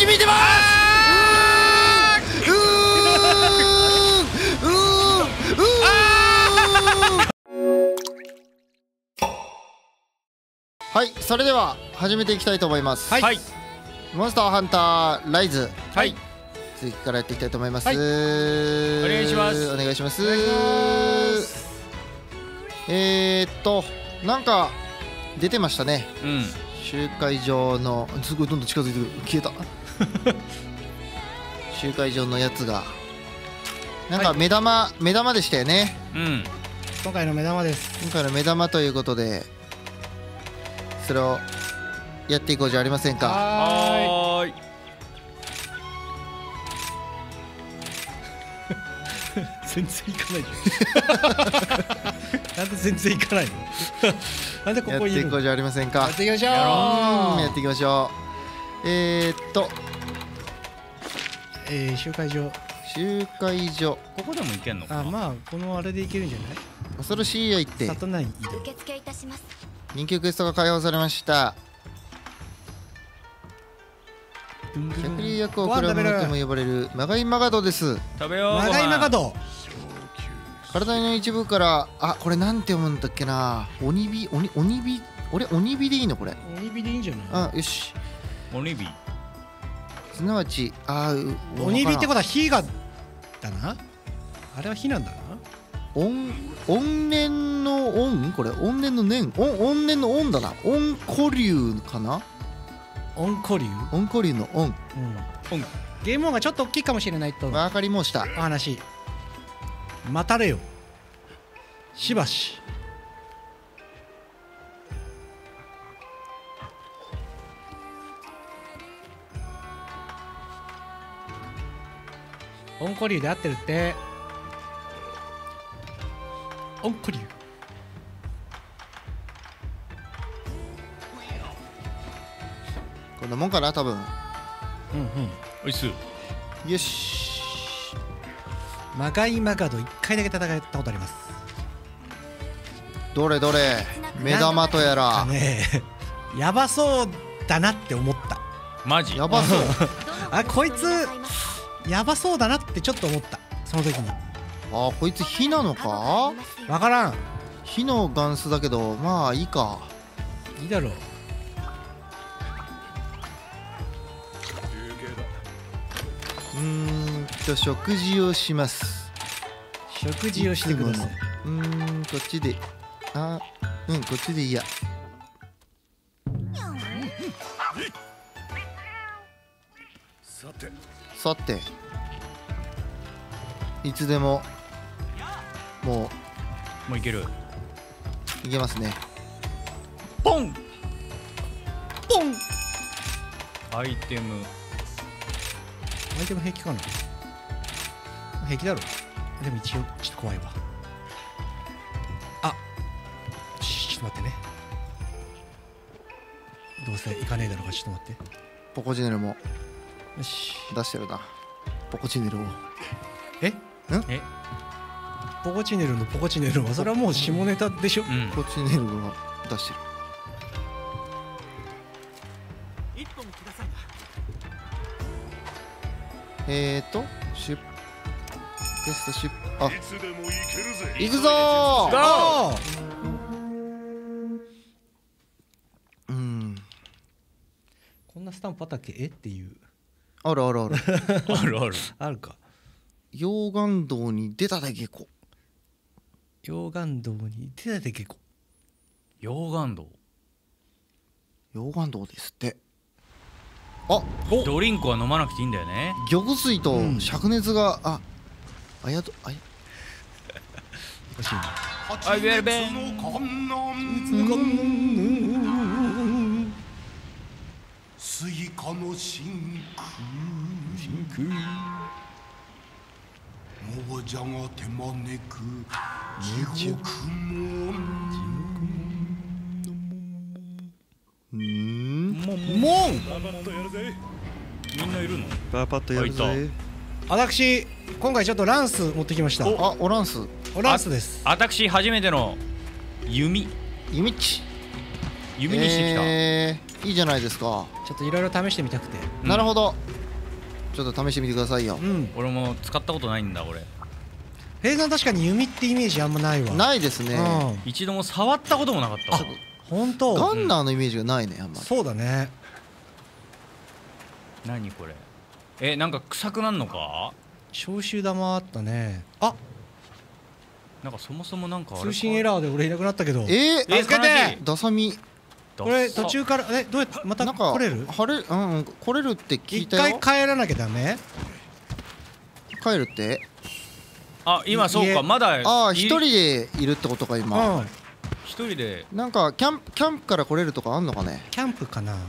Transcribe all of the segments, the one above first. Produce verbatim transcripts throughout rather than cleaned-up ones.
ち見てます。うーうーうーはい、それでは始めていきたいと思います。 はい。 モンスターハンターライズ、 はい。 続きからやっていきたいと思います。 はい、お願いします。 お願いします。えーっとなんか出てましたね。 うん。 集会場のすごいどんどん近づいてくる。消えた。集会場のやつがなんか目玉、はい、目玉でしたよね。 うん。 今回の目玉です。 今回の目玉ということでそれをやっていこうじゃありませんか。 はーい。 全然いかないじゃん。なんで全然いかないの。なんでここいるの。やっていこうじゃありませんか。 やっていきましょう。 やっていきましょう。えー、っと、 えー、集会場。 集会所。 ここでも行けんのかな。 あ、まあこのあれでいけるんじゃない。 恐ろしいよ言って。 里内移動。 受付いたします。 人気クエストが開放されました。百竜役をクラムとも呼ばれるマガイマガドです。 食べよう。 マガイマガド。 体の一部から、あ、これなんて読むんだっけな。鬼火、鬼、鬼火、俺鬼火でいいのこれ。 鬼火でいいんじゃない。 あ、よし。 鬼火。 すなわち、あ、 鬼火ってことは火がだな。あれは火なんだな。 怨怨念の怨、これ怨念の念、怨怨念の怨だな。怨古竜かな。 怨古竜。 怨古竜の怨。うん。 ゲーム音がちょっと大きいかもしれないと。 わかりました。 お話。待たれよ。しばし。怨古竜で合ってるって。怨古竜。 こんなもんかな多分。 うんうん。 おいしい。 よし。 マガイマガド一回だけ戦ったことあります。 どれどれ目玉とやら。 ねえ、やばそうだなって思った。 マジ。 やばそう。 あ、こいつやばそうだなってちょっと思った。その時に。 あ、こいつ火なのか。 わからん。 火のガンスだけどまあいいか。 いいだろう。 うーんと食事をします。 食事をしてください。 うーんこっちで、あ、うんこっちでいいや。さてさていつでももうもういける。 いけますね。 ポンポン。 アイテム。 アイテム平気かな。平気だろ。でも一応ちょっと怖いわ。あ、ちょっと待ってね。どうせ行かねえだろうか。ちょっと待って。 ポコチネルもよし出してるな。ポコチネルを。 え？ ん？ え？ ポコチネルのポコチネルはそれはもう下ネタでしょ。 うん、 ポコチネルを出してる。 一本ください。 えーと出テスト出あ行くぞー。 ゴー。 うんこんなスタンプあったっけ。えっていう。 あるあるある。 あるある。 あるか。 溶岩道に出ただけこ。 溶岩道に出ただけこ。 溶岩道。 溶岩道ですって。あ、 ドリンクは飲まなくていいんだよね。 玉水と灼熱が、うん、あ、あやとあや。 おかしいな。 あ、ベルベン。 スイカの真空。もじゃが手招く地獄も。 うん。 もん。 みんないるの？ パパッとやるぜ。 私今回ちょっとランス持ってきました。 あ、オランス。 オランスです。 私初めての弓。 弓っち。 弓にしてきた。 えー、いいじゃないですか。 ちょっといろいろ試してみたくて。 なるほど。 ちょっと試してみてくださいよ。 うん俺も使ったことないんだ俺。 平さん確かに弓ってイメージあんまないわ。 ないですね。 うん一度も触ったこともなかったわ。 本当。 ガンナーのイメージがないねあんまり。 そうだね。 何これ。えなんか臭くなんのか。 消臭玉あったね。あ、 なんかそもそもなんかあれか通信エラーで俺いなくなったけど。 えー、 え助けて悲しいダサミこれ途中からえどうやってまたなんか来れる？ 晴れうんうん来れるって聞い一たよ。 回帰らなきゃダメ？ 帰るって。 あ今そう家かまだああい一人でいるってことか今。 うん。 一人で。 なんかキャンプキャンプから来れるとかあんのかね。 キャンプかな。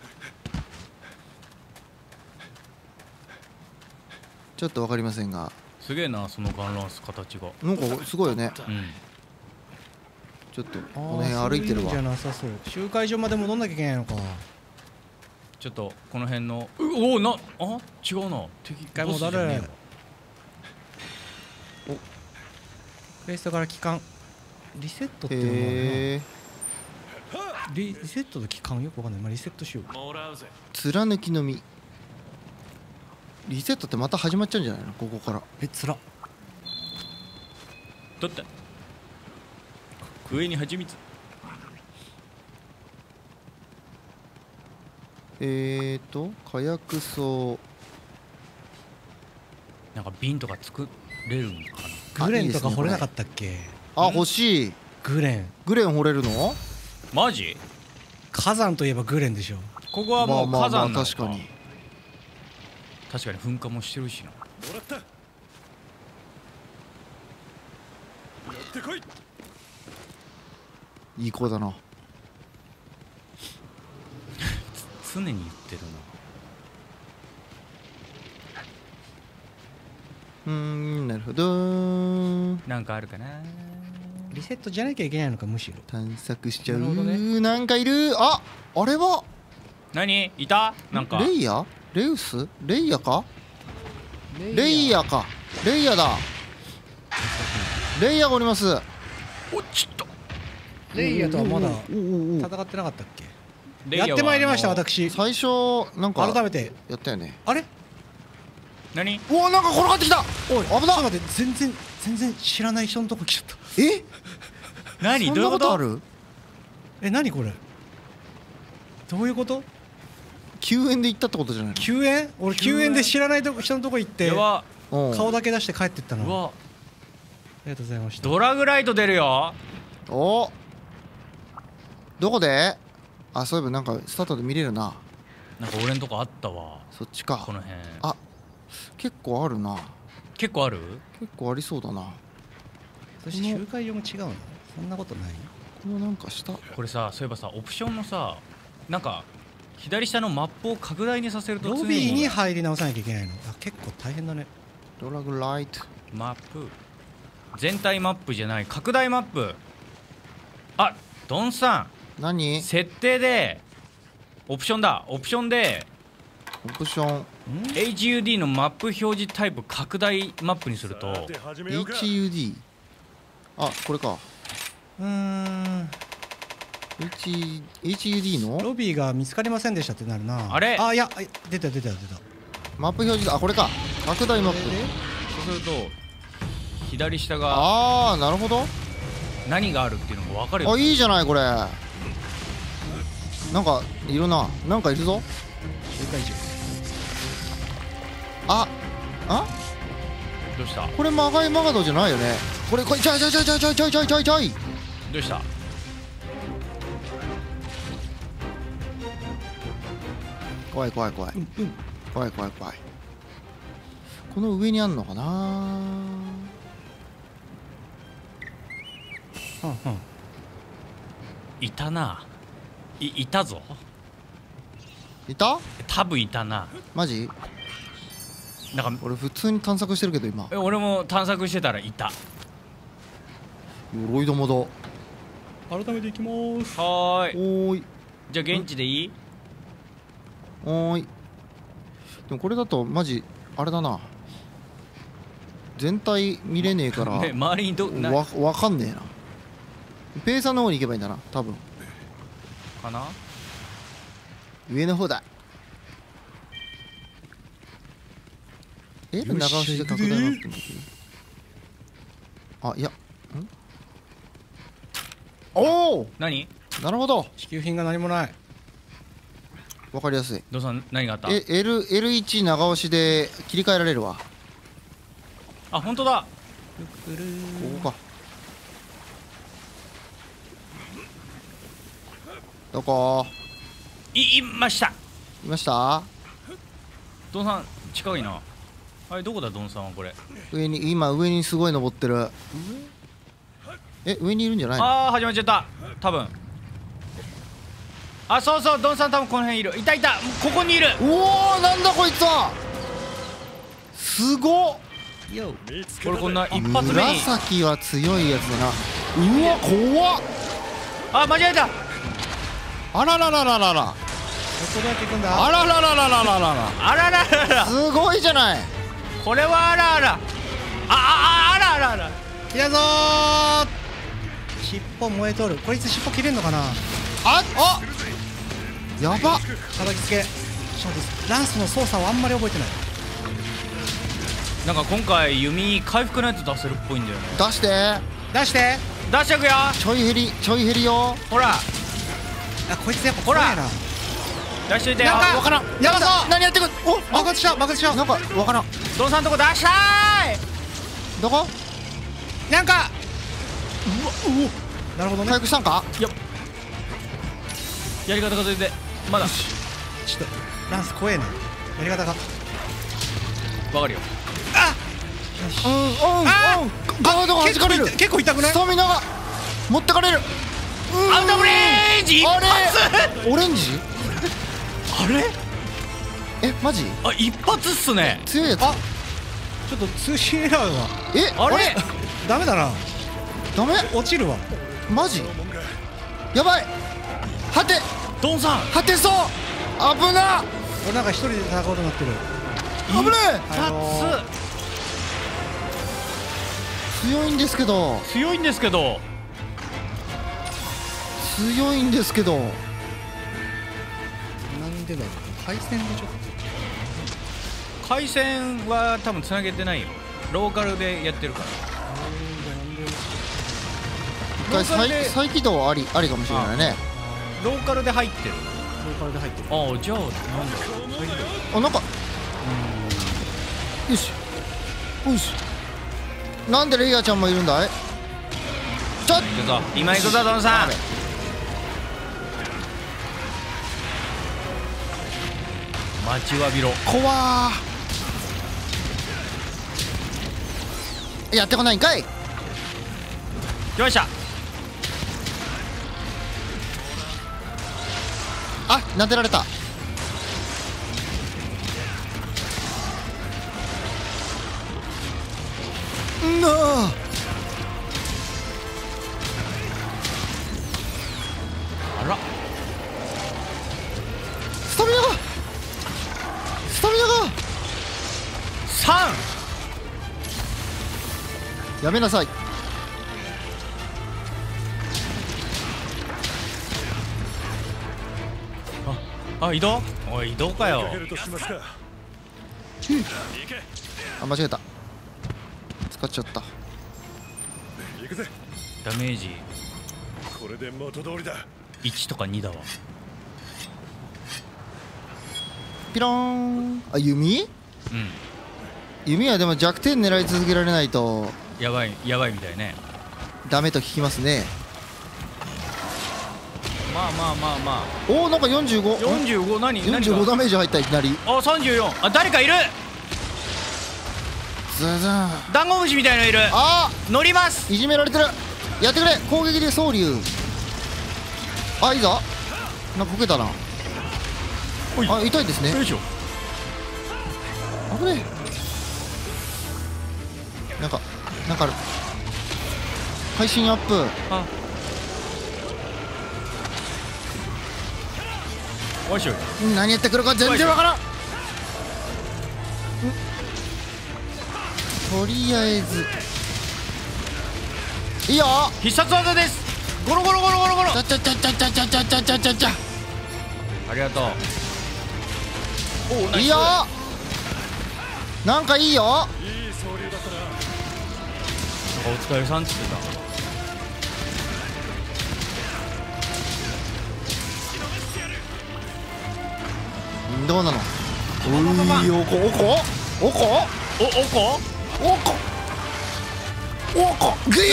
ちょっとわかりませんが。 すげえなそのガンランス形が。 なんかすごいよね。 うん。 ちょっとこあの辺歩いてるわーそうう。じゃなさそう。集会所まで戻んなきゃいけないのか。 ちょっとこの辺のうおおなあ違うな敵一回戻るボスじゃねえわ。 クエストから帰還。リセットっていうのがあるへえ。 な。リリセットと帰還よくわかんない。まあリセットしよう。 貫きの実。リセットってまた始まっちゃうんじゃないのここから。 えつら。 取った上に蜂蜜。 えーと火薬草。 なんか瓶とか作れるんかな。 グレンとかいいですね掘れなかったっけ？ あ欲しい。 グレン。 グレン掘れるの？ マジ。 火山といえばグレンでしょ。 ここはもうまあまあまあ火山なのか。 確かに。 確かに噴火もしてるしな。 いい子だな。 常に言ってるうーんなるほど。 な。なんかあるかな。 リセットじゃなきゃいけないのかむしろ。 探索しちゃう。 なるほどねなんかいる。ああれは何いたなんか。 レイヤレウスレイヤかレイヤかレイヤだ。レイヤがおります。 おちょっと。 レイヤとはまだおうおうおう戦ってなかったっけ？ レイヤはやってまいりましたあの私。 最初なんか改めて。 やったよね。 あれ？ 何うわなんか転がってきた。 おい危なっちょっと待って全然全然知らない人のとこ来ちゃった。 え何そんなどういうこととこある？ え何これ？どういうこと？ 救援で行ったってことじゃない救援？俺救援で知らないとこ人のとこ行ってやば。 の？うん顔だけ出して帰ってったの。あうわりがとうございました。 ドラグライト出るよ。 おどこで？あそういえばなんかスタートで見れるな。 なんか俺んとこあったわそっちかこ。の辺。 あ結構あるな。 結構ある。 結構ありそうだな。 そして集会所も違うの？そんなことない？ このなんか下これさそういえばさオプションのさなんか左下のマップを拡大にさせると常ロビーに入り直さなきゃいけないの。あ結構大変だね。 ドラグライト。 マップ全体マップじゃない拡大マップ。あドンさ何ん設定でオプションだオプションでオプションエイチユーディー のマップ表示タイプ拡大マップにするとエイチユーディー。 あこれか。 うーん H- エイチユーディー のロビーが見つかりませんでしたってなるな。 あれあいやあ出た出た出た。 マップ表示だ。あこれか拡大マップ。 そうすると左下がああなるほど。 何があるっていうのが分かるよ。 あいいじゃないこれ。なんかいるな。なんかいるぞ。 集会所。 ああどうしたこれマガイマガドじゃないよね。これこれちょいちょいちょいちょいちょいちょいちょいちょいちょい。 どうした怖い怖い怖いうんうん。 怖い怖い怖い。この上にあんのかな。 はんはん。 いたないいたぞいた？ 多分いたな。 マジ？ なんか俺普通に探索してるけど今。 え俺も探索してたらいた。 鎧玉だ。 改めていきます。 はーいおーいじゃあ現地でいい。 おーい。でもこれだとマジあれだな。全体見れねえからね周りにどなわわかんねえな。ペイさんの方に行けばいいんだな多分。 かな。 上の方だ。 L 長押しで拡大マップにできる。あ、いや、んおお、 何？ なるほど、 支給品が何もない。 わかりやすい。 どうさん何があった？ え L L1 長押しで切り替えられるわ。 あ、本当だ。 ここか。どこいいました。 いました？ ドンさん近いな。あれどこだドンさんはこれ？ 上に、今上にすごい登ってる。え、上にいるんじゃないの？ ああ始まっちゃった。多分。あ、そうそう、ドンさん多分この辺いる。いたいた、ここにいる。 うおー、なんだこいつは。すごっ。 これこんな一発目に。 紫は強いやつだな。うわ、怖っ。 あ、間違えた。 あらららららら。 どこだけ行くんだ。 あらららららららら。 あらららら。 すごいじゃない。 これはあらあら。ああああらあらあら。 来たぞー。尻尾燃えとる。こいつ尻尾切れんのかな。 ああ、やば。 叩きつけ。ちょっと待って、ランスの操作をあんまり覚えてない。 なんか今回弓回復のやつ出せるっぽいんだよね。 出して。 出して。 出してくよ。 ちょい減り、ちょい減りよ。 ほらあ、こいつやっぱ怖いな。 出しといてよ。 なんかわからん。やばそう。何やってくる。お、 爆発した爆発した。 なんかわからん。 ドンさんとこ出したーい。 どこ？ なんかうわ、うお、なるほどね。 回復したんか？ よっ、やり方がそれでまだちょっとランス怖えな。やり方がわかるよ。 あうんうんうん。ガードが弾かれる。 結構痛くない？ スタミナが持ってかれる。 アウトブレージ一あれ発。 オレンジ？ あれえ、マジ？ あ、一発っすね。 強いやつ。 あ、ちょっと通信エラーがえ、 あれダメだな。 ダメ？ 落ちるわ。 マジ？やばい。果て、 ドンさん果てそう。危な。 俺なんか一人で戦うことになってる。 危ね一あのー発え。強いんですけど。 強いんですけど。 強いんですけど。 なんでだろう。回線でちょっ回線は多分つなげてないよ。ローカルでやってるから。 一回再ローカルで再起動はありありかもしれないね。 ローカルで入ってる。 とローカルで入ってる。 ああ、じゃあなんだろう。 あ、なんか。よし。よし。なんでレイヤーちゃんもいるんだい？ちょっ。 行くぞ今行くぞドンさん。待ちわびろ。 怖ー。やってこないんかい。 来ました。 あ、なでられた。んなあ。 あら、 スタミナがスタミナがさん。 やめなさい。 あ、あ、移動。おい移動かよ。 あ、間違えた。使っちゃった。 ダメージこれで元通りだ。 いちとかにだわ。 ピローン。あ、弓？ うん弓はでも弱点狙い続けられないとやばいやばいみたいね。 ダメと聞きますね。 まあまあまあまあ。 おお、なんかよんじゅうご。 よんじゅうご何何よんじゅうごダメージ入ったいきなり。 あ、さんじゅうよん。あ、誰かいる。 ズズン。 ダンゴムシみたいのいる。 あ乗ります。 ー、いじめられてる。やってくれ。攻撃で総流。あ、いいぞ。なんかこけたな。 おいあ、痛いですね。 よいしょ。 危ねえ。なんかなんかある。配信アップ。 あ、おいしょ。 何やってくるか全然わからん。んとりあえずいいよ。 必殺技です。ゴロゴロゴロゴロゴロ。 ちゃちゃちゃちゃちゃちゃちゃちゃちゃちゃちゃ。 ありがとう。おお、ナイス。 いいよ。 なんかいいよ。 お疲れさんっつってどうなの。おいおこおこおこた。おおこおこおこグイ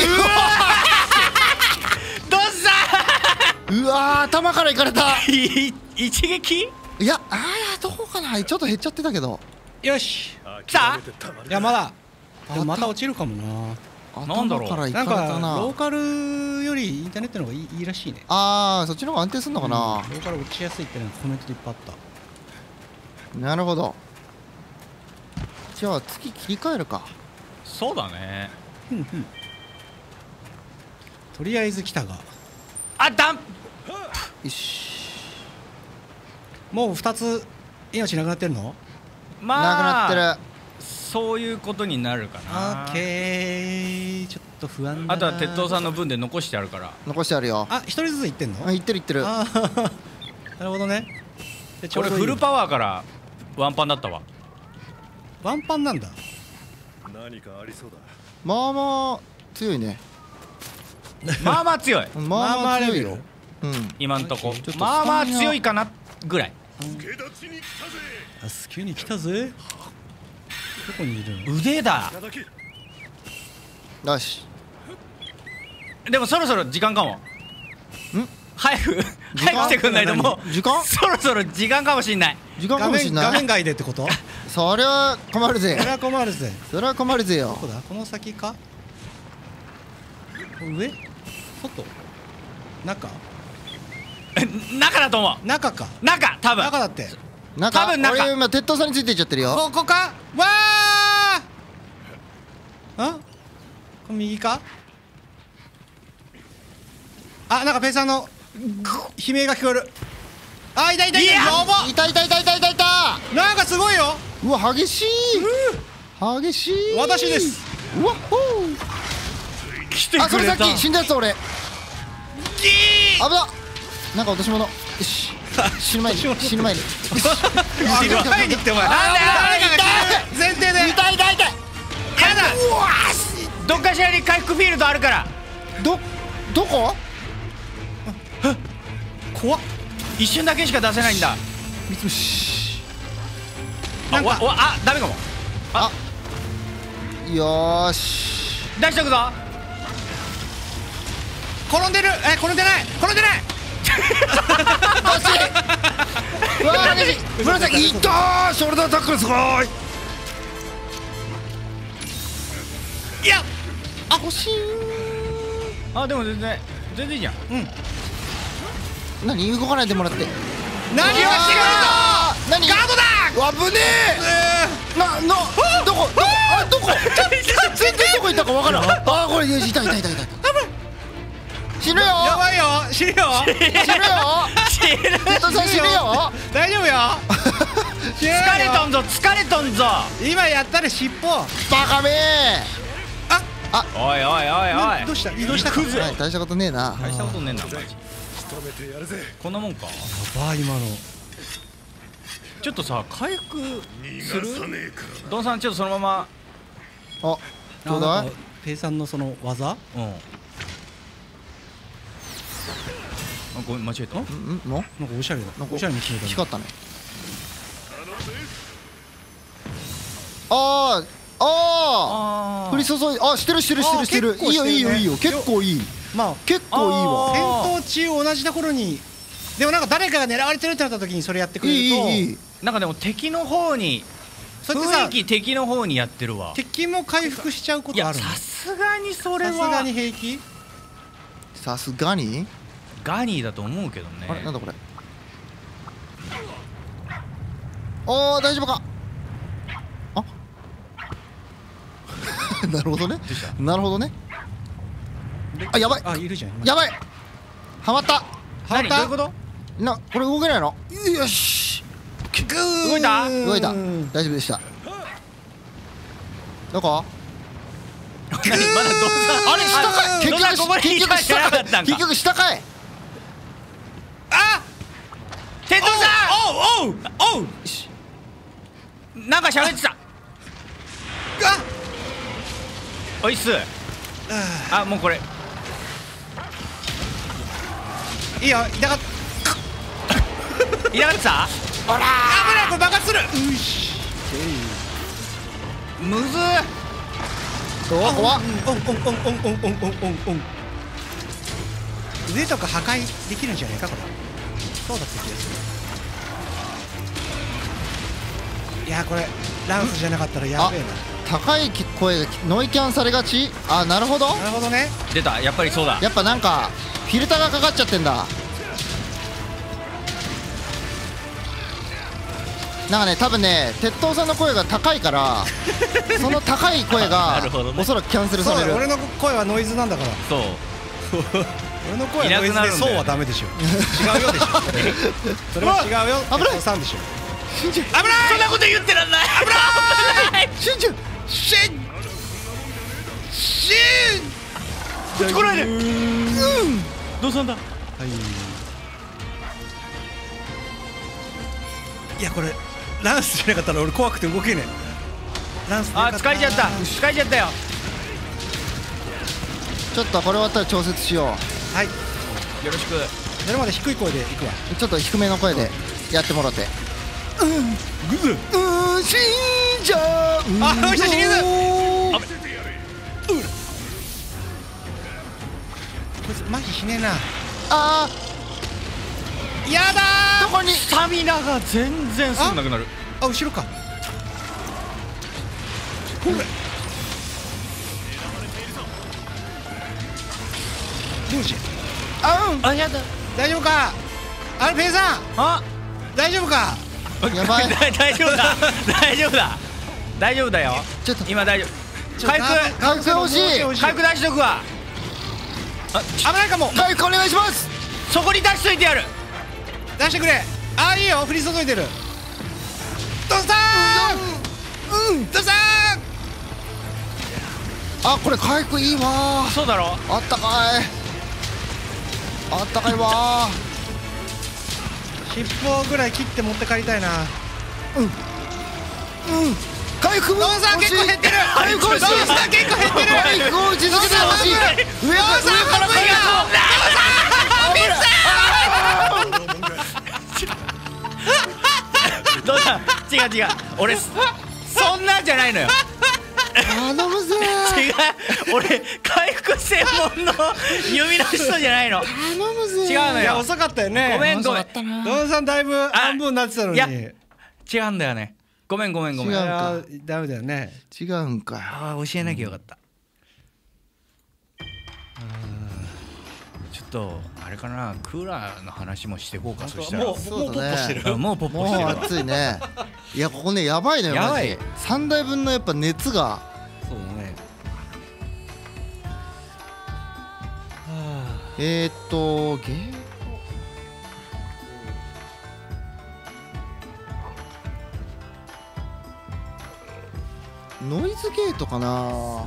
どうしたうわー頭からいかれた。 い一撃いやあーどこかな、ちょっと減っちゃってたけど。 よし。 来た。 いやまだでもまた落ちるかもな。 なんだろう頭からいかなんかれたな。 ローカルよりインターネットの方がいいいいらしいね。 あーそっちの方が安定するのかな、 うんローカル落ちやすいってのはコメントでいっぱいあった。 なるほど。じゃあ次切り替えるか。 そうだね。 ふんふんとりあえず来たがあだんよしもうふたつ命なくなってるの？ まなくなあってる。 そういうことになるかオな。 ッケーちょっと不安だな。 あとは鉄道さんの分で残してあるから。 残してあるよ。 あ一人ずつ行ってんの？ あいってるいってる。 あーなるほどね。でちょうどいい俺フルパワーからワンパンだったわ。 ワンパンなんだ。 何かありそうだ。 まあまあ強いね。 まあまあ強い。 まあまあ強いよ。うん。 今んとこちょっとまあまあ強いかなぐらい。 助立ちに来たぜ。 あスキューに来たぜ。どこにいるの？ 腕だ。 いただけ。 よし。 でもそろそろ時間かも。 ん？ 早く時間早く来てくんないともう時間そろそろ時間かもしんない。 時間か画もしんない。 面画面外でってこと？ それは困るぜそれ。は困るぜ。 それは困るぜよどこ。だ？この先か？上？外？中？ 中だと思う。 中か。 中多分。 中だって。 なんか多分中俺今鉄塔さんについていっちゃってるよ。 ここか？わー！あ？これ右か？あ、なんかペイさんの悲鳴が聞こえる。あ、いたいたいた。やば！ いたいたいたいたいたいた。 なんかすごいよ。 うわ激しい。激しい。 私です。 うわっほー。 来てあそれさくれた。 っき死んだやつ俺。危な。なんか落とし物。よし。死ぬ前に死ぬ前に。 あ、前に行ってお前。 なんだよ前提で。 痛い痛い痛い。 やだ。どっかしらに回復フィールドあるから。 どどこ？ 怖っ。 一瞬だけしか出せないんだ。 三つ星。 あわわあダメかも。 あよーし。 出しとくぞ。 転んでる。え、転んでない。転んでない。 うわー激しい。紫いったー。ショルダータックルすごーい。 いや。 あ欲しい。 あでも全然全然いいじゃん。 何動かないでもらって。 何をしてくれあー何？ ガードだ。 うわ危ねえ。ななどこどこあどこ？全然どこ行ったかわからん。あーこれ痛い痛い痛い痛い痛い。死ぬよ。 やばいよ。死ぬよ。 死ぬよ。鉄塔さん死ぬよ。 大丈夫よ。 疲れとんぞ疲れとんぞ。 今やったら尻尾。 バカめおいおいおいおい。 どうした？移動したか。 ー。はい大したことねえな。 大したことねえんだマジ。 仕留めてやるぜ。 こんなもんか。 やばい今の。 ちょっとさ回復する？ 逃がさねえからな。 ドンさんちょっとそのまま。 あちょうだい。 なんかペイさんのその技？ うん。あごめん間違えた。 うんうんの？ なんかおしゃれだ。 なんかおしゃれに決めたね。 光ったね。あーああー降り注いあしてるしてるしてるしてる。 あー結構いいよいいよしてるねいいよ結構いい。 まあ結構いいわ。 戦闘中同じところに。でもなんか誰かが狙われてるってなった時にそれやってくれると。 いいいいいい。 なんかでも敵の方にそれってさ雰囲気敵の方にやってるわ。 敵も回復しちゃうこいとあるの？ やさすがにそれはさすがに平気？ さすがに。 ガニーだと思うけどね。 あれなんだこれ。おー大丈夫か。あなるほどねなるほどね。あやばいあいるじゃん。 やばいはまった何どういうこと？ なこれ動けないの。よし動いた？ 動いた大丈夫でした。どこ？ 何まだどうさあれ下かい結局ここに結局いたんじゃな下かいかったんか。 結局下かい。 あ鉄道さん。おうおうおう。 しなんか喋ってた。 おいっす。あ、もうこれいいよ、痛かった。 いなかったほら危ない、これ爆発する。うしむずっ。 怖っ怖っ。 オンオンオンオンオンオンオンオン。上とか破壊できるんじゃないかこれ。そうだった気がする。いやこれランスじゃなかったらやべえな。 高い声がノイキャンされがち。あ、なるほど。 なるほどね。 出た、やっぱりそうだ。 やっぱなんかフィルターがかかっちゃってんだ。なんかね、多分ね、鉄塔さんの声が高いからその高い声がなるほどねおそらくキャンセルされる。 そうだ、俺の声はノイズなんだから。 そう俺の声はノイズでそうはダメでしょ。違うよでしょ。それは違うよ。 危ない鉄塔さんでしょ。 しんちゃん、 危ない。そんなこと言ってらんない。危ない。 しんちゃん、 シンシンこっち来ないで。うん、どうしたんだ。 はい。いやこれランスじゃなかったら俺怖くて動けねえ。ランスでよかあ、 った。 疲れちゃった。疲れちゃったよ。 ちょっとこれ終わったら調節しよう。 はい。 よろしく。 それまで低い声でいくわ。 ちょっと低めの声でやってもらって。 グズ。 うーん、死んじゃう。 あ、よしよし、グズ。 あべ。 こいつ麻痺しねえな。 あやだー、どこに。 スタミナが全然すぐなくなる。 あ、後ろか。ほれ。どうし。 あうん、 あ、やだ。 大丈夫か。あれペイさん。 あ、 大丈夫か。 やばい。 大大丈夫だ。大丈夫だ。大丈夫だよ。 ちょっと今大丈夫。回復。 回復欲しい。 回復出しとくわ。あ、 危ないかも。 回復お願いします。 そこに出しといてやる。 出してくれ。ああ、いいよ、降り注いでる。トさん。うん、トさん。 あ、これ回復いいわ。 そうだろ。 あったかい。あったかいわ。 尻尾ぐらい切って持って帰りたいな。 うんうん。回復トさん結構減ってる。 回復欲しい。 トさん結構減ってる。 回復を続けてほしい。上から上から来いよ。 どうだ。違う違う。俺そんなんじゃないのよ。 頼むぜ。 違う。俺回復専門の弓の人じゃないの。 頼むぜ。 違うのよ。 いや遅かったよね。 ごめんごめん。 トさんだいぶ半分になってたのに。 いや違うんだよね。ごめんごめんごめん。 違ういやダメだよね。 違うんかよ。 ああ、教えなきゃよかった。ちょっとあれかな、クーラーの話もしていこうか。そしたらもうそうだね。 うんもうポッポもうしてるわ。 暑いね。いや、ここね、やばいのよ。 やばいマジさんだいぶんのやっぱ熱が。 そうだね。 えーっとゲーノイズゲートかな。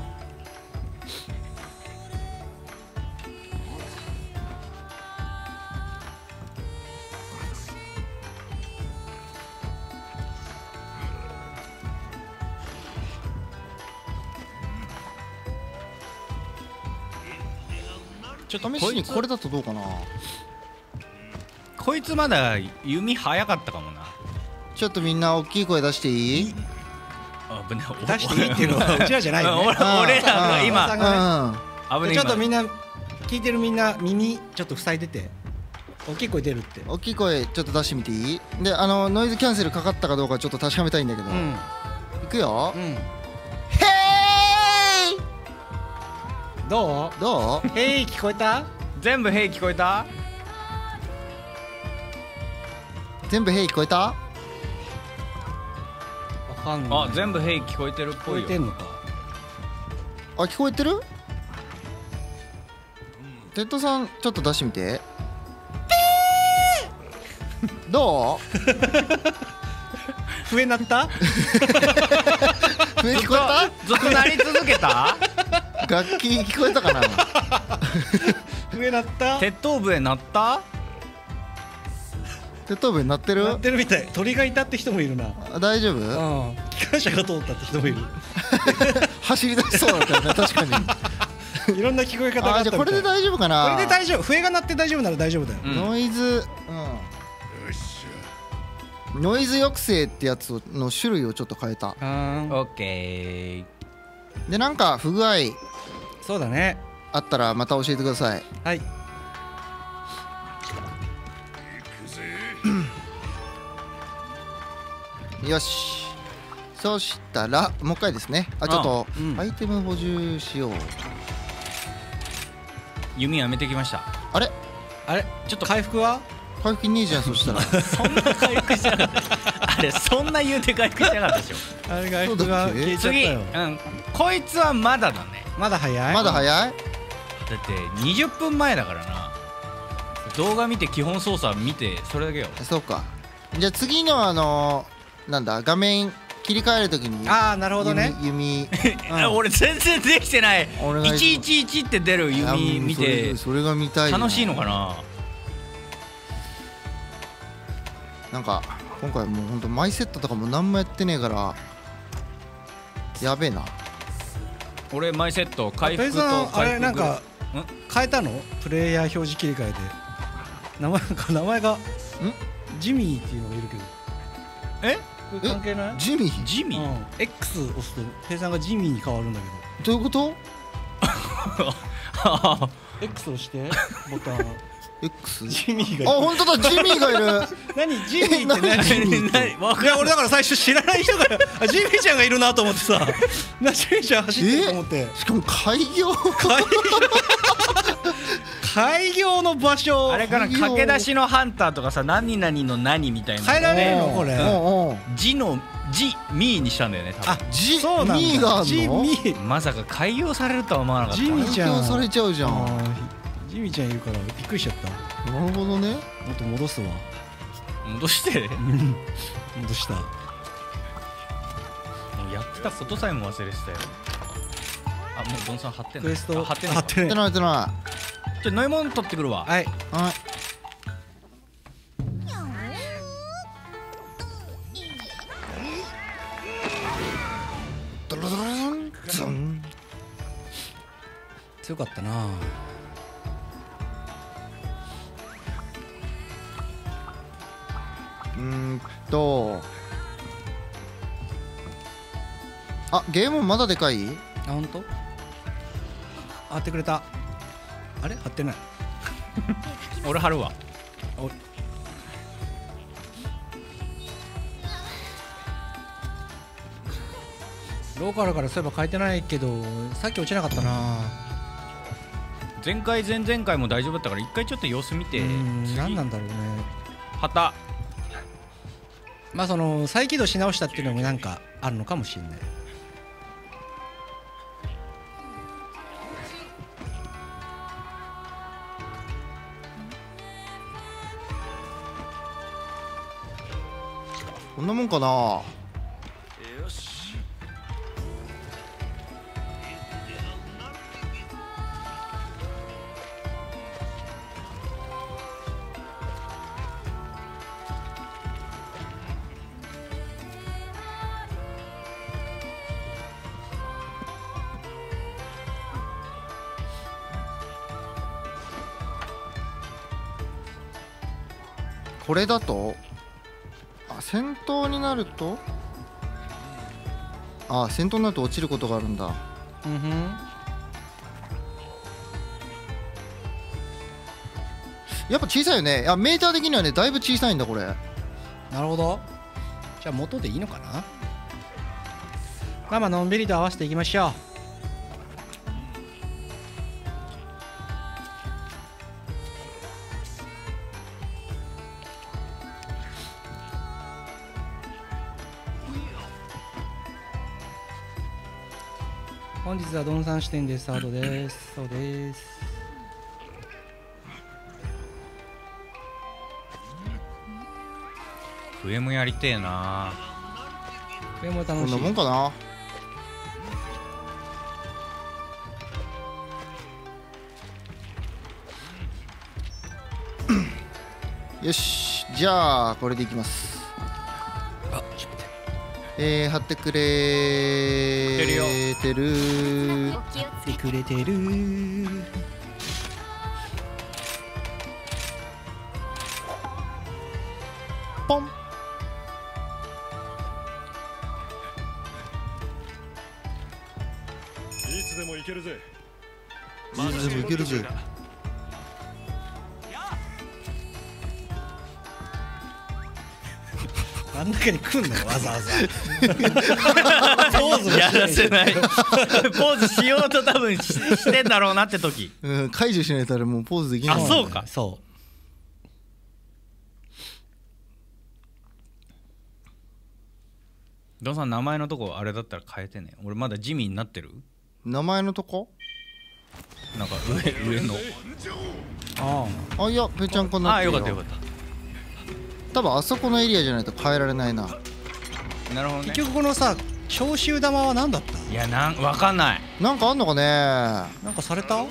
ちょっと試こいつしにこれだとどうかな。 こいつまだ弓早かったかもな。 ちょっとみんな大きい声出していい？ あぶね。 出していいっていうのはうちらじゃないよね。 俺俺らがうん今うん。 危ね。 ちょっとみんな聞いてるみんな耳ちょっと塞いでて大きい声出るって。 大きい声ちょっと出してみていい？で、あのノイズキャンセルかかったかどうかちょっと確かめたいんだけど。 うんいくよ。 うん。 へーい。 どどう？ う？へい聞こえた？ 全部「へい」聞こえた？ 全部へい聞こえた？ わかんない。 あ、全部「へい」聞こえてるっ聞ぽいよ。 こえてんのか。 あ、聞こえてる？テッドさんちょっと出してみて。どう？ 笛鳴った？ 笛聞こえた？ ずっと鳴り続けた？ 楽器聞こえたかな？ 笛鳴った？ 鉄塔笛鳴った？ 鉄塔部になってる？ なってるみたい。鳥がいたって人もいるな。 あ大丈夫？ うん。機関車が通ったって人もいる。 走り出しそうだったよね確かに。 いろんな聞こえ方がああったみたい。 じゃあこれで大丈夫かな？ これで大丈夫。笛が鳴って大丈夫なら大丈夫だよ。 うんノイズ、うん、ノイズ抑制ってやつの種類をちょっと変えた。 あーオッケー。 でなんか不具合そうだね。 あったらまた教えてください。 はい。 よし、そしたらもう一回ですね。あちょっとあうんアイテム補充しよう。 弓やめてきました。 あれあれちょっと回復は？ 回復ねえじゃんそしたら。 そんな回復しなかったあれそんな言うて回復しなかったでしょ。 あれ回復が消えちゃった次、 よ。 うん、こいつはまだだね。 まだ早い？ まだ早い？ だってにじゅっぷんまえだからな。動画見て基本操作見てそれだけよ。 そうか。じゃあ次のあのー、なんだ画面切り替えるときにああなるほどね。 弓弓うん俺全然できてない。 お願いしますいちいちいちって出るいや弓見それてそれが見たいな。 楽しいのかな。 なんか今回もうほんとマイセットとかも何もやってねえからやべえな。 俺マイセット回復とペイさんあ回復れなんかん変えたの？プレイヤー表示切り替えて名前か名前がジミーっていうのがいるけど。 えこれ関係ない？ ジミージミー、 うん、X 押すとペイさんがジミーに変わるんだけどういうこと？ ど X 押してボタン X？ ジミーあがいる。 本当だジミーがいる。 何ジミーってえ何ジミ何？ ーって何わかいや俺だから最初知らない人があジミーちゃんがいるなと思ってさなジミーちゃん走ってると思ってしかも開業開業開業の場所あれかな、駆け出しのハンターとかさ、何々の何みたいな変えられるのおうこれ。 おうおう字の字ミーにしたんだよね多あ分。 ジそうなんだ。 ミーがあんの？ ジミーまさか開業されるとは思わなかった。 ジミーちゃん開業されちゃうじゃん。 あージミーちゃんいるからびっくりしちゃった。 なるほどね。 もっと戻すわ。 戻してうん戻した。 もうやってたことさえも忘れてたよ。あ、もうドンさん貼ってんの？ クエストあ貼ってんの貼ってねやってないやってなちょ飲み物取ってくるわ。 はい。 い。はい。ドロドロンズン。 強かったな。 うーんとあゲームまだでかい？ あ本当？貼ってくれた。あれ貼ってない。 俺貼るわ。 おローカルからそういえば書いてないけどさっき落ちなかったな。 前回前々回も大丈夫だったから一回ちょっと様子見て。 うん次何なんだろうね。 貼った。 まあその再起動し直したっていうのもなんかあるのかもしれない。 こんなもんかな。これだとあ戦闘になるとあ戦闘になると落ちることがあるんだ。 うんふん。 やっぱ小さいよね。あメーター的にはねだいぶ小さいんだこれ。 なるほど。じゃあ元でいいのかな。まあまあのんびりと合わせていきましょう。本日はドンさん視点でスタートです。そうです。 笛もやりてえな。 これもこんな楽しい。 もんかな。よしじゃあこれでいきます。 あ、ちょっと待って。 えー、貼ってくれてるお気をつけてくれてる。 ポン。 いつでも行けるぜ。 いつでもいけるぜ。 あん中に来んのわざわざ。ポーズもやらせないポーズしようと多分 し, してんだろうなって時。 うん、解除しないとあれもうポーズできない。 あ、そうか。 そドンさん名前のとこあれだったら変えてね。俺まだジミーになってる。 名前のとこなんか上上の。 う。ああ、いやぺちゃんこになああ、 ってるよかったよかっ多分あそこのエリアじゃないと変えられないな。 た。なるほどね。 結局このさ、消臭玉は何だった？ いや、なんわかんない。 なんかあんのかね。 なんかされた？ い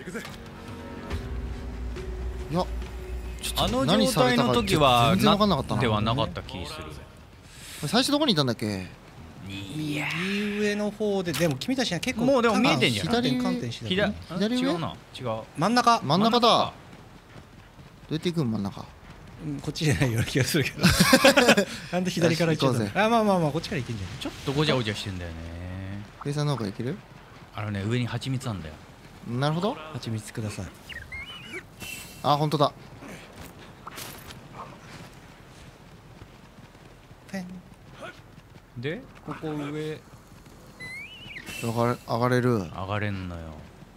やちょっとあの何されたか状態の時は全然分かんなかったな。 ではなかった気する。 最初どこにいたんだっけ。 いや右上の方で、でも君たちは結構もうでも見えてんじゃん。 左上観点してた。 左左上違うな。違う。 真ん中。 真ん中だ。ど真ん中うやって行くん真ん中。 うんこっちじゃないような気がするけど。なんで左から行っちゃったの？ よし行こあ、まあまあまあこっちから行けんじゃない？ ちょっとごちゃごちゃしてんだよね。 計算の方がいける。 あのね、上に蜂蜜あんだよ。 なるほど。 蜂蜜ください。 あ、本当だ。 ペン。 で、ここ上上がれ上がれる。 上がれんのよ。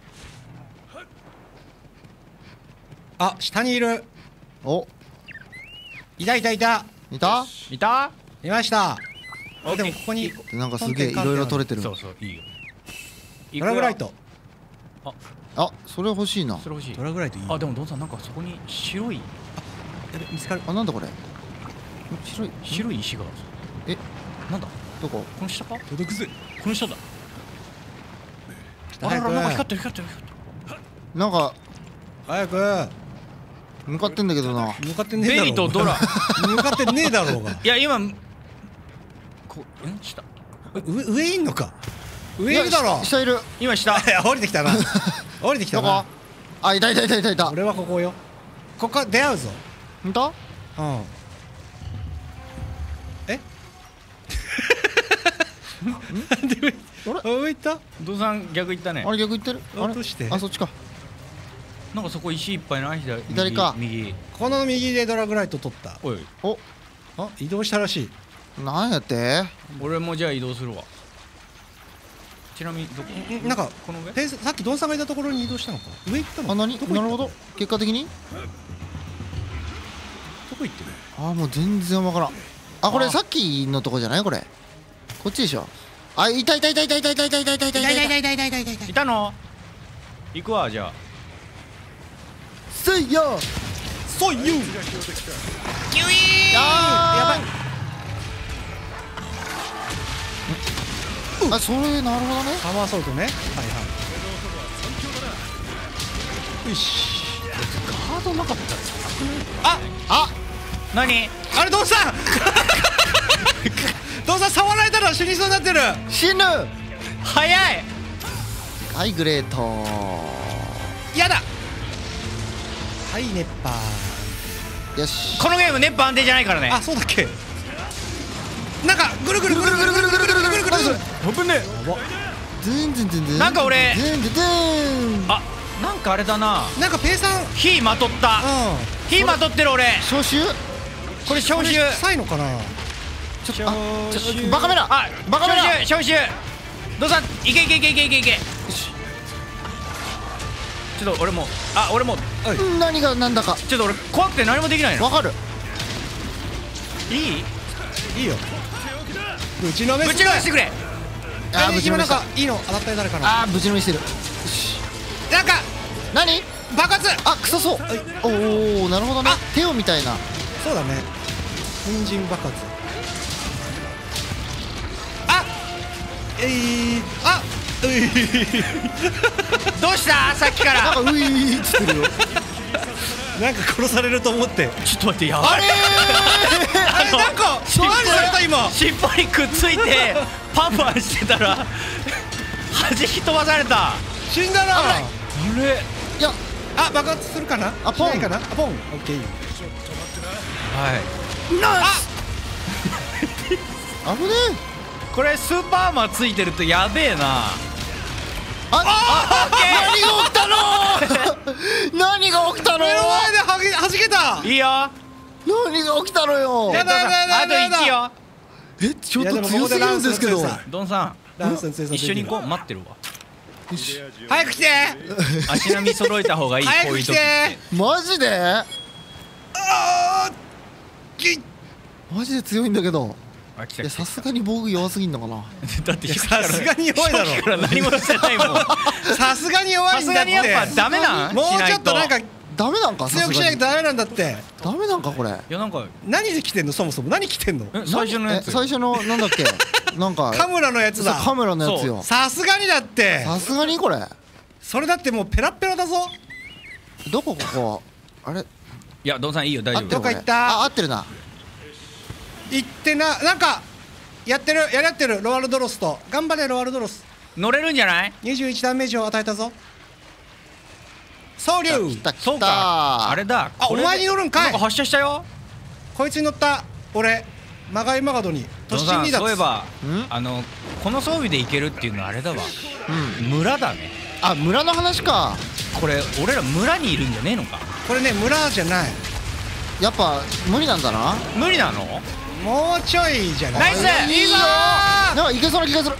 あ、下にいる。 お、 いたいたいた。 いた。 いた？ いました。 オッケーでもここになんかすげえいろいろ取れてる。 そうそう、いいよ。 ドラグライト。 あ、それ欲しいな。 それ欲しいド。ラグライトいい。 あ、でもドンさんなんかそこに白いやべ、見つかる。 あ、なんだこれ。白い。 白い石が。 え、 なんだ？ どこ。 この下か？ 届くぜ。 この下だ。あらら、なんか光ってる光ってる光ってる。 なんか早く。 向かってんだけどな。 向かってねえだろ。 ベリとドラ。 向かってねえだろうが。 いや今こう、ん下。 上上いんのか。上いやいるだろ。 今下いる。 下。 降りてきたな。降りてきたどこな。。 あ、いたいたいたいたいた。 俺はここよ。ここ出会うぞ。 本当？ うん。え？なんで上？ あ上行った？ ドンさん逆行ったねあ。れ逆行ってる。あれ。 落としてあ、そっちか。 なんかそこ石いっぱいない？左。 左か右。右この右でドラグライト取った。 おい、 お、 あ、移動したらしい。 なんやって。 俺もじゃあ移動するわ。ちなみにどこ？ んなんかこの上？ ペースさっきドンさんがいたところに移動したのか。上行ったの？ あ、何。 どこ行ったなるほど。結果的に。 どこ行ってる？ あ、もう全然わからん。あ、これあさっきのとこじゃないこれ。こっちでしょ。あ、いたいたいたいたいたいたいたいたいたいたいたいたいたいたいたいたいたいた。 いたの？行くわじゃあ。 せいや。 そういう。 キュイーン。 あー。あ、それなるほどね。 サマーソルトね。はいはい。よし。 カードなかった。 あ、 あ、 何？ あれドンさん。ドンさん触られたら死にそうになってる。 死ぬ。 早い。 はい、グレート。 やだ。はい熱波。 よし。 このゲーム熱波安定じゃないからね。 あ、そうだっけ。なんかぐるぐるぐるぐるぐるぐるぐるぐるぐるぐる。 危ねやば。 ズンズンズンズン。 なんか俺ズンズンズン。 あ、なんかあれだな。 なんかペイさん。 火まとった。 う火まとってる俺。 招集。 これ消臭。 臭いのかな。 ちょっと、あ、ちょっとバカメラ。 あ、 バカメラ。 消臭消臭。どうさん、いけいけいけいけいけいけ。ちょっと俺も、あ、俺も、 何がなんだか。 ちょっと俺怖くて何もできないの。 わかる。 いい？ いいよ。ぶちのめぶちのめしてくれ。 あー、ぶちのめした今なんか。いいの当たったよ誰かな。 あー、ぶちのめしてる。 なんか何？ 爆発。 あ、臭そう。おお、なるほどね。テオみたいな。 そうだね。粉塵爆発。あ、えー、あ、うい。 どうした？さっきから。 なんかウィーっつってるよ。 なんか殺されると思ってちょっと待ってやばい。 あれなんか尻尾何された今尻尾にくっついてパンパンしてたら弾き飛ばされた。あ死んだな。 れいやあ爆発するかな。 あポンしないかな。あポンオッケー。 はいナイス危ねえ。 これスーパーアーマーついてるとやべえな。 ああオッケ何が起きたの何が起きたの目の前ではげはじけた。 ーいいよ。 何が起きたのよやだやだやだあとやだいちよ。 えちょっと強すぎるんですけど。 いやでもここでランスの強さドンさんランスの強さ一緒に行こう。待ってるわ。 早く来て。 足並み揃えた方がいい。こ早く来ういう時ってて。 マジであーきいマジで強いんだけど。 あ来た来たいやさすがに防具弱すぎんのかな。 だってやさすがに弱いだろ初期から何もしてないもん。 さすがに弱さすがいんだって。 にやっぱダメなん。 もうちょっとなんかダメなんか強くしないとダメなんだって。 ダメなんかこれ。 いやなんか何で来てんのそもそも。何来てんの。 え最初のやつえ最初のなんだっけなんかカムラのやつだ。 カメラのやつよ。 さすがにだって。 さすがにこれそれだってもうペラッペラだぞ。 どこここあれいやドンさんいいよ大丈夫。 合ってるこれどっか行ったあ合ってるな。 行ってな。なんかやってるやり合ってるロワルドロスと。頑張れロワルドロス。 乗れるんじゃない。 にじゅういちダメージを与えたぞ。総流。 来た来そうかた。 あれだ。 あこれでお前に乗るんかいなんか発射したよ。 こいつに乗った俺マガイマガドにドンさん突進離脱。 そういえばんあのこの装備でいけるっていうのはあれだわ。 うん。 村だね。 あ村の話か。 これ俺ら村にいるんじゃねえのか。 これね村じゃない。 やっぱ無理なんだな。 無理なの。 もうちょいじゃない。 ナイスいいぞー。 なんかいけそうな気がする。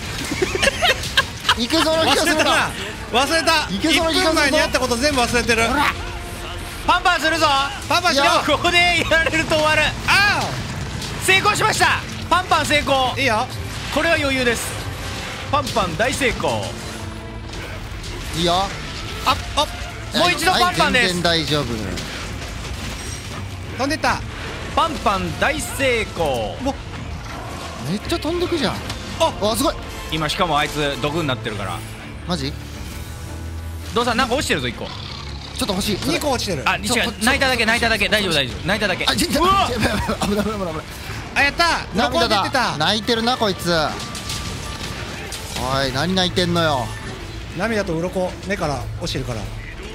いけそうな気がするな。 忘れたな忘れた。 いけそうな気がするぞいっぷんまえにあったこと全部忘れてる。 パンパンするぞ。 パパしろ。 いやここでやられると終わる。 あ成功しました。パンパン成功あ。いいよ。 これは余裕です。パンパン大成功。 いいよ。 ああもう一度パンパンです。 はい全然大丈夫。 飛んでった。 パンパン大成功。 めっちゃ飛んでくじゃん。 ああすごい。 今しかもあいつ毒になってるから。 マジ？ ドンさんなんか落ちてるぞいっこ。 ちょっと欲しい。 にこ落ちてる。 あ違う泣いただけ泣いただけ大丈夫大丈夫泣いただけ。 あちょっとうわ危ない危ない危ない危ない危ない。 あやった。残涙んでってだ。 た。 泣いてるなこいつ。おい何泣いてんのよ。 涙と鱗目から落ちてるから。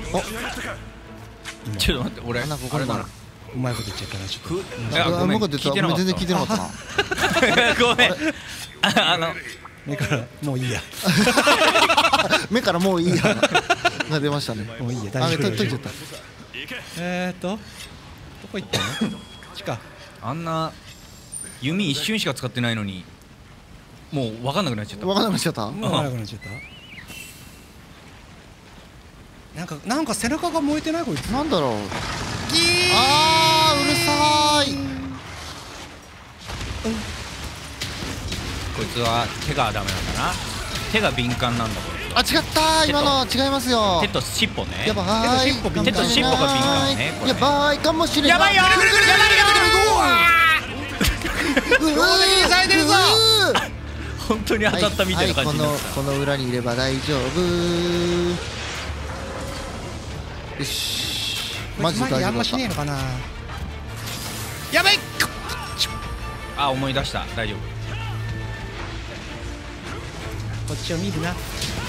ちょっと待って俺なんかここにもある。 うまいこと言っちゃったなちょっと。 ふいやあごめん向こうで言った聞いてなかった。 全然聞いてなかったな。 ごめん。ああの目からもういいや。 目からもういいやが出ましたね。 もういいやあれ大丈夫。 とといちゃった。 えーっとどこ行ったの？地下。 あんな弓一瞬しか使ってないのにもう分かんなくなっちゃった。 分かんなくなっちゃった。 もう長くなっちゃった。なんかなんか背中が燃えてないこいつ。 なんだろう。 ギー。 あーうるさい。 こいつは手がダメなんだな。手が敏感なんだこいつは。 あ違った今の違いますよ。 手と尻尾ね。 やばーい。 手と尻尾が敏感ねこれやばいかもしれない。 やばいよ。やばいよ。 うー咲いてるぞ。 本当に当たったみたいな感じになった。 はいはいこのこの裏にいれば大丈夫。よし。マジで大丈夫だった。 あんましねえのかな。やばい。 あ思い出した大丈夫。 こっちを見るな。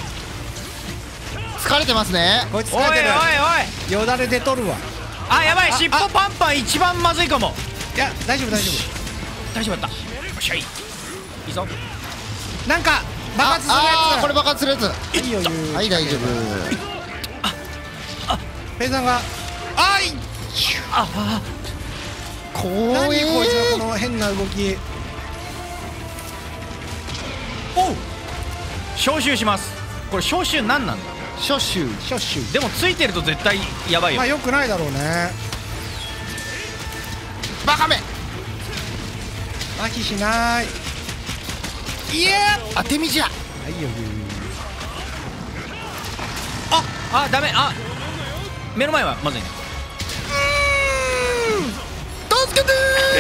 疲れてますね。 こいつおいおいおい疲れてる。よだれ出とるわ。 あやばいあ尻尾パンパン一番まずいかも。 いや大丈夫大丈大丈夫だった。よっしゃいいいぞ。 夫。なんか爆発するやつ。 ああーこれ爆発するやつ。 いいよ言う。 はい大丈夫。 ペイさんがあい。 ああ怖何えこいつのこの変な動き。おう。 招集します。これ招集何なんだ。 初集。 ショッシュ。 でもついてると絶対やばいよ。 まあよくないだろうね。 バカめ。 麻痺しない。いや当て身じゃ。 はいよ言う。 あダメ。あ目の前はまずいね。 助けて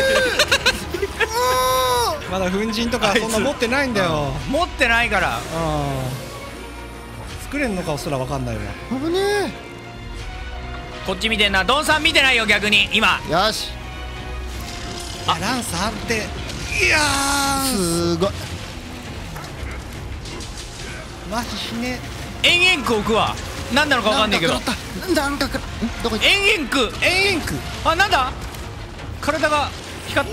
まだ粉塵とかそんな持ってないんだよ。 持ってないから。 うん。作れんのかすらわかんないわ。 ー。危ねえ。 こっち見てんな。ドンさん見てないよ逆に今。 よし。 あランス安定。いやーすごい。 マジ死ね。 延々く置くわ。何なのか分かんないけど。 なんか食らったなんか食らんどこ行った延々く延々くあ、なんだ体が光った。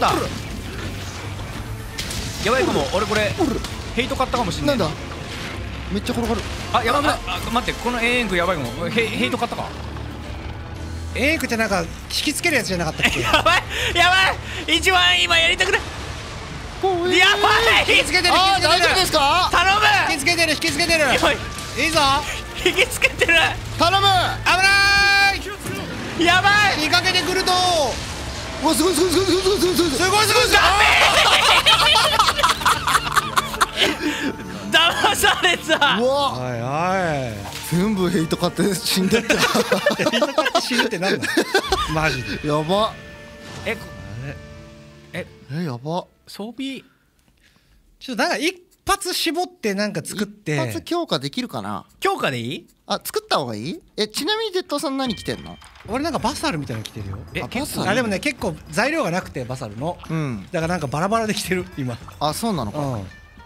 やばいかも。俺これヘイト買ったかもしんなないんだめっちゃ転がる。 あ、やばい。ああ待って、この延々くやばいかも。ヘイヘイト買ったか。 延々くってなんか引きつけるやつじゃなかったっけ？ やばいやばい。一番今やりたくない。 怖えやばい。 引きつけてるあー大丈夫引きつけてるですか。 頼む。 引きつけてる引きつけてるやばい。 いいぞ引きつけてる。 頼む。 危ないやばい。 見かけてくるとうわすごいすごいすごいすごいすごいすごいすごいすごいすごいすごい騙された。 うわおいおい全部ヘイト買って死んでったヘイト買って死ぬってなんだマジでやば。 えこええやば。 装備ちょっとなんか一発絞ってなんか作って一発強化できるかな。 強化でいい？ あ作った方がいい。えちなみに鉄塔さん何着てんの。 俺なんかバサルみたいなの着てるよえあ結構バサあでもね結構材料がなくてバサルのうんだからなんかバラバラで着てる今あそうなのか。 うん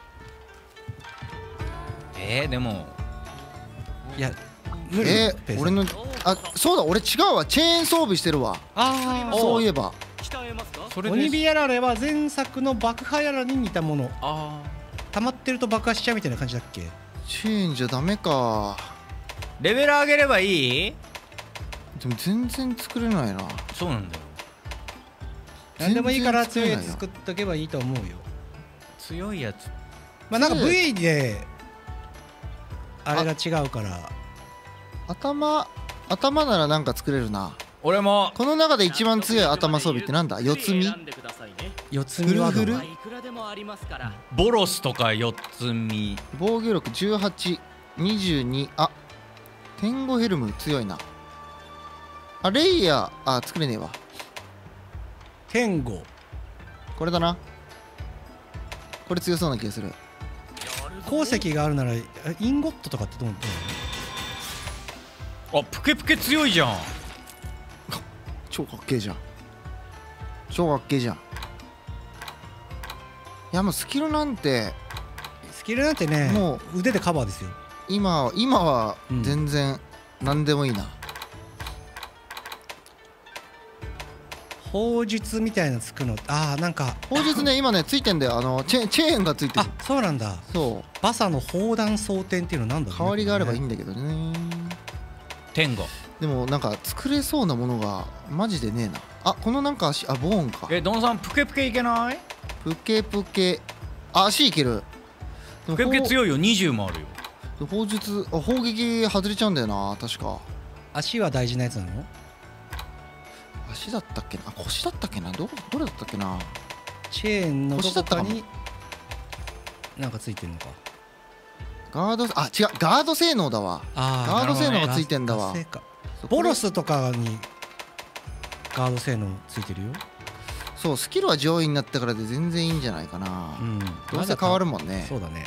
えー、でもいや無理えペース俺のあそうだ俺違うわチェーン装備してるわ。 ああそういえばそれで鬼火やられは前作の爆破やらに似たものあ溜まってると爆破しちゃうみたいな感じだっけチェーンじゃダメか。 ーレベル上げればいい？ でも全然作れないな。 そうなんだよ。 何でもいいから強いや全然作つ作っとけばいいと思うよ強いやつ。 まあなんか V であれが違うから頭頭ならなんか作れるな。 俺もこの中で一番強い頭装備ってなんだ。四つ身四つ身はどうフルフルボロスとか四つ身。 防御力じゅうはち、にじゅうに。あ天狗ヘルム強いな。あレイヤーあ作れねえわ。 天狗これだな。これ強そうな気がする。 鉱石があるならインゴットとかってどうどうあプケプケ強いじゃん。 超かっけえじゃん。超かっけえじゃん。いやもうスキルなんてスキルなんてねもう腕でカバーですよ今今は全然何でもいいな。 砲術みたいなのつくのああなんか砲術ね今ねついてんだよ。あのチェチェーンがついてる。 あそうなんだそうバサの砲弾装填っていうのなんだろうね代わりがあればいいこんだけどね。 天狗。 でもなんか作れそうなものがマジでねえな。あこのなんか足あボーンか。 えドンさんプケプケいけない？ プケプケあ足いける。 プケプケ強いよ。にじゅうもあるよ。 砲術あ砲撃外れちゃうんだよな確か。 れ足は大事なやつなの足だったっけなあ腰だったっけなどどれだったっけな。 チェーンのどこか腰だったになんかついてんのかガードあ違うガード性能だわ。 あガード性能がついてんだわガス。かそうボロスとかにガード性能ついてるよそうスキルは上位になってからで全然いいんじゃないかな。 うんどうせ変わるもんね。 そうだね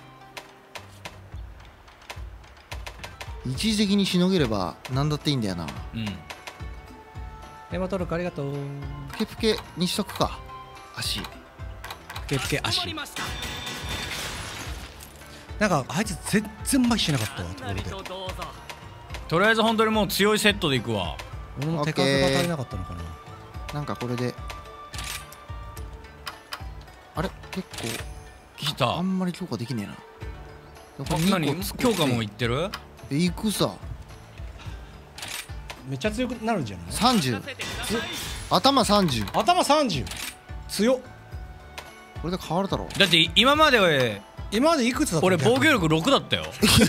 一時的にしのげれば何だっていいんだよな。 うんエマトルクありがとうプケプケにしとくか足。 プケプケ足なんかあいつ全然麻痺しなかったわところでとりあえず本当にもう強いセットでいくわ。 俺も手数が足りなかったのかななんかこれであれ結来た。 構あんまり強化できねえな。でもこれ何にこ作って強化もいってる？ えいくさめっちゃ強くなるんじゃないさんじゅう頭さんじゅう頭さんじゅう強っこれで変わるだろう。 だって今まで今までいくつだった俺防御力ろくだったよ。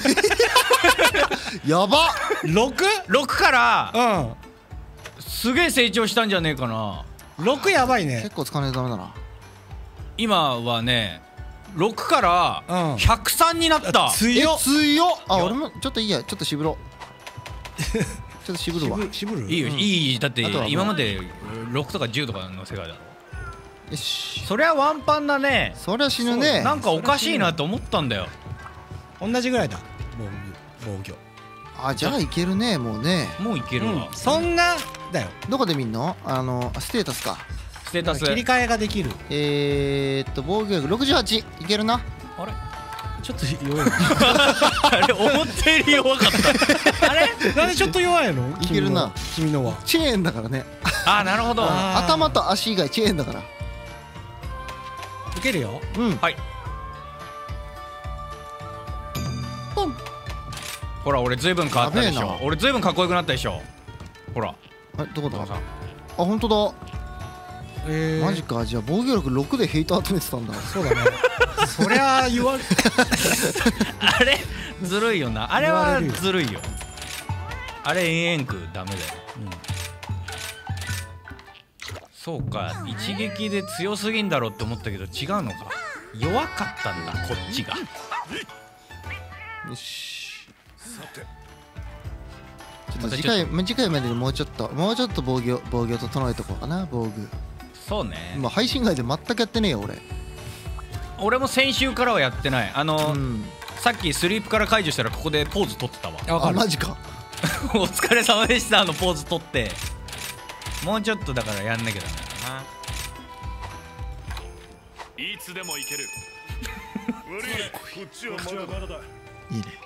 やばっろく? ろくからうんすげえ成長したんじゃねえかな。 ろくやばいね結構使わないとダメだな。 今はねろくからうんひゃくさんになった。 え強っ強っあ俺もちょっといいやちょっと渋ろうちょっと渋るわ。よ渋るいいよ、 うんいいだってあとはもう今までろくとかじゅうとかの世界だろ。 しそりゃワンパンだね。 そりゃ死ぬね。 なんかおかしいなと思ったんだよ。 同じぐらいだ防御防御あ、じゃあいけるね、もうね。 もういけるわ、 うん、そんなだよ。 どこで見んの？あのステータスか。 ステータス切り替えができる。 えーっと防御力ろくじゅうはちいけるな。 あれちょっと弱い。 あれ思ったより弱かったあれなんでちょっと弱いの？ いけるな君のは。 チェーンだからね。 あーなるほど。 あー頭と足以外チェーンだから。 いけるよ。 うん。 はい。ほら俺ずいぶん変わったでしやべえな。 ょ俺ずいぶんかっこよくなったでしょ。ほらあ、どこだ？あ、 どうぞ本当だ。 えー、 マジか。じゃあ防御力ろくでヘイト集めてたんだ。 そうだね。そりゃ言われ。 あれずるいよな。あれは言われるよずるいよ。あれ延々くダメだよ。そうか、一撃で強すぎんだろうって思ったけど違うのか。弱かったんだこっちが。 よし。ちょっと次回次回までにもうちょっともうちょっと防御防御整えとこうかな。防具。 そうね。 まあ配信外で全くやってねえよ俺。 俺も先週からはやってない。あの、 うん。 さっきスリープから解除したらここでポーズ取ってたわ。 あ、 わかる。 マジか。 お疲れ様でしたのポーズ取って、もうちょっとだからやんなきゃダメだな。 いつでも行ける。悪い、こっちはまだだ。 いいね。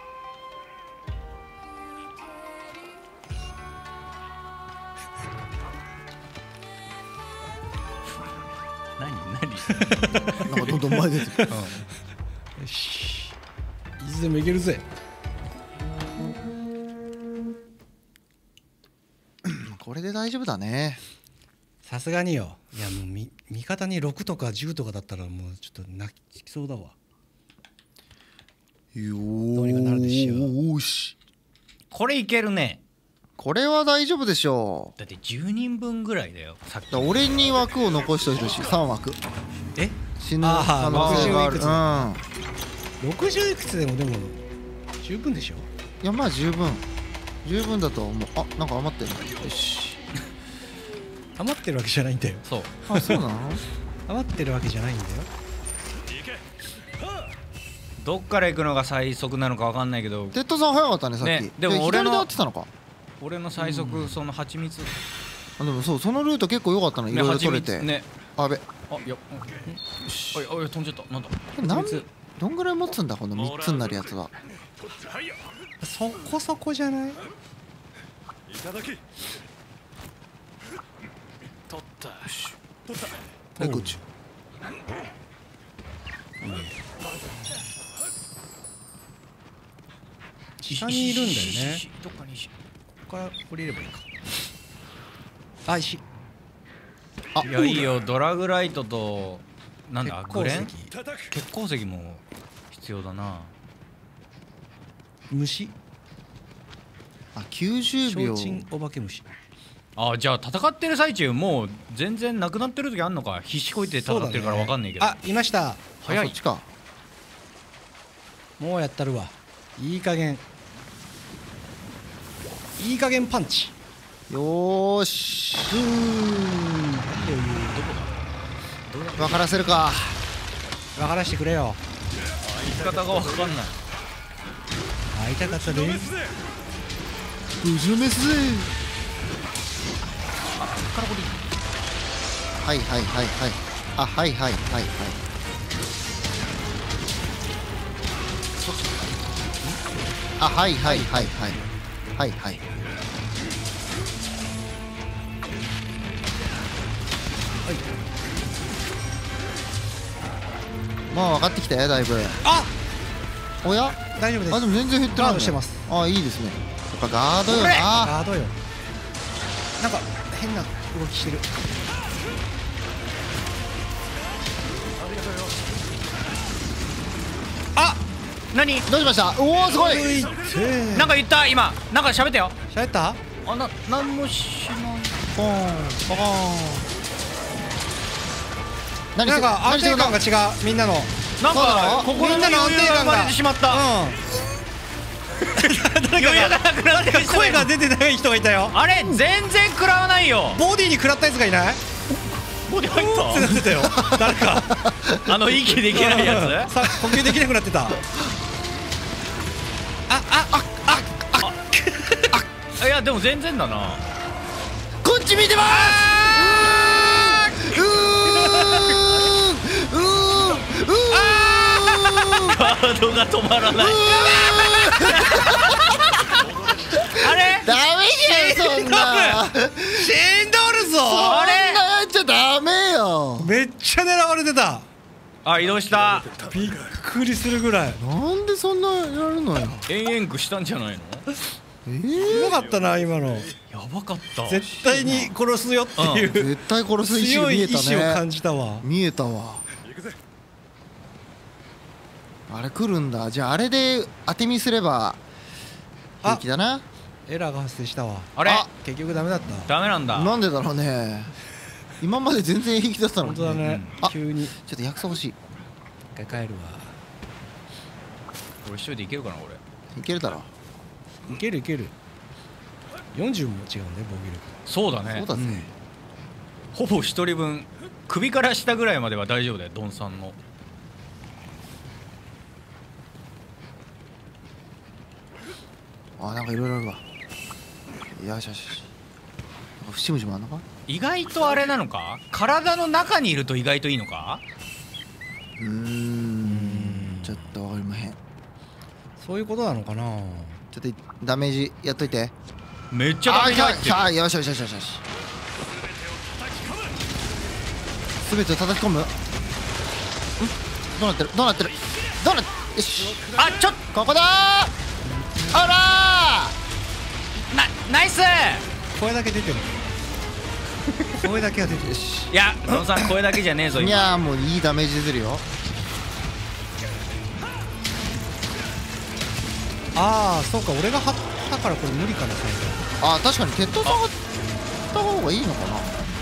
何何なんかどんどん前出てる。 よし。いつでもいけるぜ。 これで大丈夫だね。 さすがによ。いやもうみ味方にろくとかじゅうとかだったらもうちょっと泣きそうだわ。 ようにかなるでしょうーし。 これいけるね。 これは大丈夫でしょう。 だってじゅうにんぶんぐらいだよさっき。 だから俺に枠を残しといてるしさん枠え？ 死ぬあー可能性がある。 ろくじゅういくつうん。 ろくじゅういくつでもでも十分でしょ。 いやまあ十分十分だと思う。あ、なんか余ってるな。よし。 余ってるわけじゃないんだよ。 そう。 あ、そうなの？ 余ってるわけじゃないんだよ。 どっから行くのが最速なのかわかんないけど、 テッドさん早かったねさっき。 ねでもえ俺の左で合ってたのか。 俺の最速その蜂蜜。 あ、でもそうそのルート結構良かったの。いねろいろ蜂取れて。 蜜ね。 あべ。 あいや。おいおい飛んじゃった。なんだ。 なん蜂蜜どんぐらい持つんだこのみっつになるやつは。 そこそこじゃない？ いただき。取った。取った。 はいこっち。 下にいるんだよね。 どっかに石。 ここから降りればいいか。あ、石。 あ、 いやいいよ。ドラグライトとなんだ鉄鉱石グレン？鉄鉱石も必要だな。 虫。 あ、きゅうじゅうびょう。 提灯お化け虫。 あじゃあ戦ってる最中もう全然なくなってる時あんのか。必死こいて戦ってるからわかんないけど。 あ、いました。 早いあそっちか。 もうやったるわ。いい加減。いい加減パンチ。 よーし。 うーん。 分からせるか。 分からしてくれよ。 言い方がわかんない。 会いたかったで。 うずめすぜ。はいはいはいはい。あ、はいはいはいはい。あ、はいはいはいはいはいはい。まあ分かってきたよだいぶ。 あ、 おや？ 大丈夫です。 あ、でも全然減ってないね。 ガードしてます。 あ、いいですね。やっぱガードよな。 ガードよ。なんか変な動きしてる。 あ何？ どうしました？おおすごい。 いってなんか言った今。なんか喋ったよ。 しゃべった？ あななんもしない。 ポーンポーン。何なんか安定感が。 が違う、みんなの。 なんそうなかの心のみんなの安定感が余裕が生まれてしまった。余裕がなくなってる人がいる。 声が出てない人がいたよ。 あれ全然食らわないよ。 ボディに食らったやつがいない？ ボディ入っってなってたよ。誰か。 た？あの息できないやつ？ さ、呼吸できなくなってた。あ、あ、あ、あ、あ、くやでも全然だな。 こっち見てまーす。うーんうーんうーんカードが止まらない。あれダメじゃんそんな。 死んどるぞ。 あれそんなやっちゃダメよ。 めっちゃ狙われてた。 あ、移動した。 びっくりするぐらい。 なんでそんなやるのよ。 延々くしたんじゃないの？ えうー、 まかったな今の。 やばかった。 絶対に殺すよっていう絶対殺す意志が強い意見えたね。 志を感じたわ。 見えたわ。あれ来るんだ。じゃああれで当て身すれば平気だな。 エラーが発生したわ。 あれあ結局ダメだった。 ダメなんだ。 なんでだろうね。今まで全然平気だったのに。 本当だね。 あ急にちょっと薬草欲しい。 一回帰るわ。 俺一人でいけるかな俺。 いけるだろ。 いけるいける。よんじゅうも違うんだよ防御力。 そうだねそう。だぜ。 ほぼ一人分。首から下ぐらいまでは大丈夫だよドンさんの。 あ、なんかいろいろあるわ。よしよしよし。節々もあんのか。 意外とあれなのか？体の中にいると意外といいのか？ うーんちょっとわかりまへん。 そういうことなのかな。 ちょっとダメージやっといて。 めっちゃダメージ入ってる。 あ、よしよしよしよしよし。すべてを叩き込む。ん？どうなってる？どうなってる？どうなって？よし。 あ、ちょっここだー。あなナイス。 声だけ出てる。声だけは出てる。 いやドンさん声だけじゃねえぞらー。い今。 やーもういいダメージ出てるよ。 ああそうか俺が張ったからこれ無理かな最初。 あー確かに鉄塔さんがった方がいいのかな。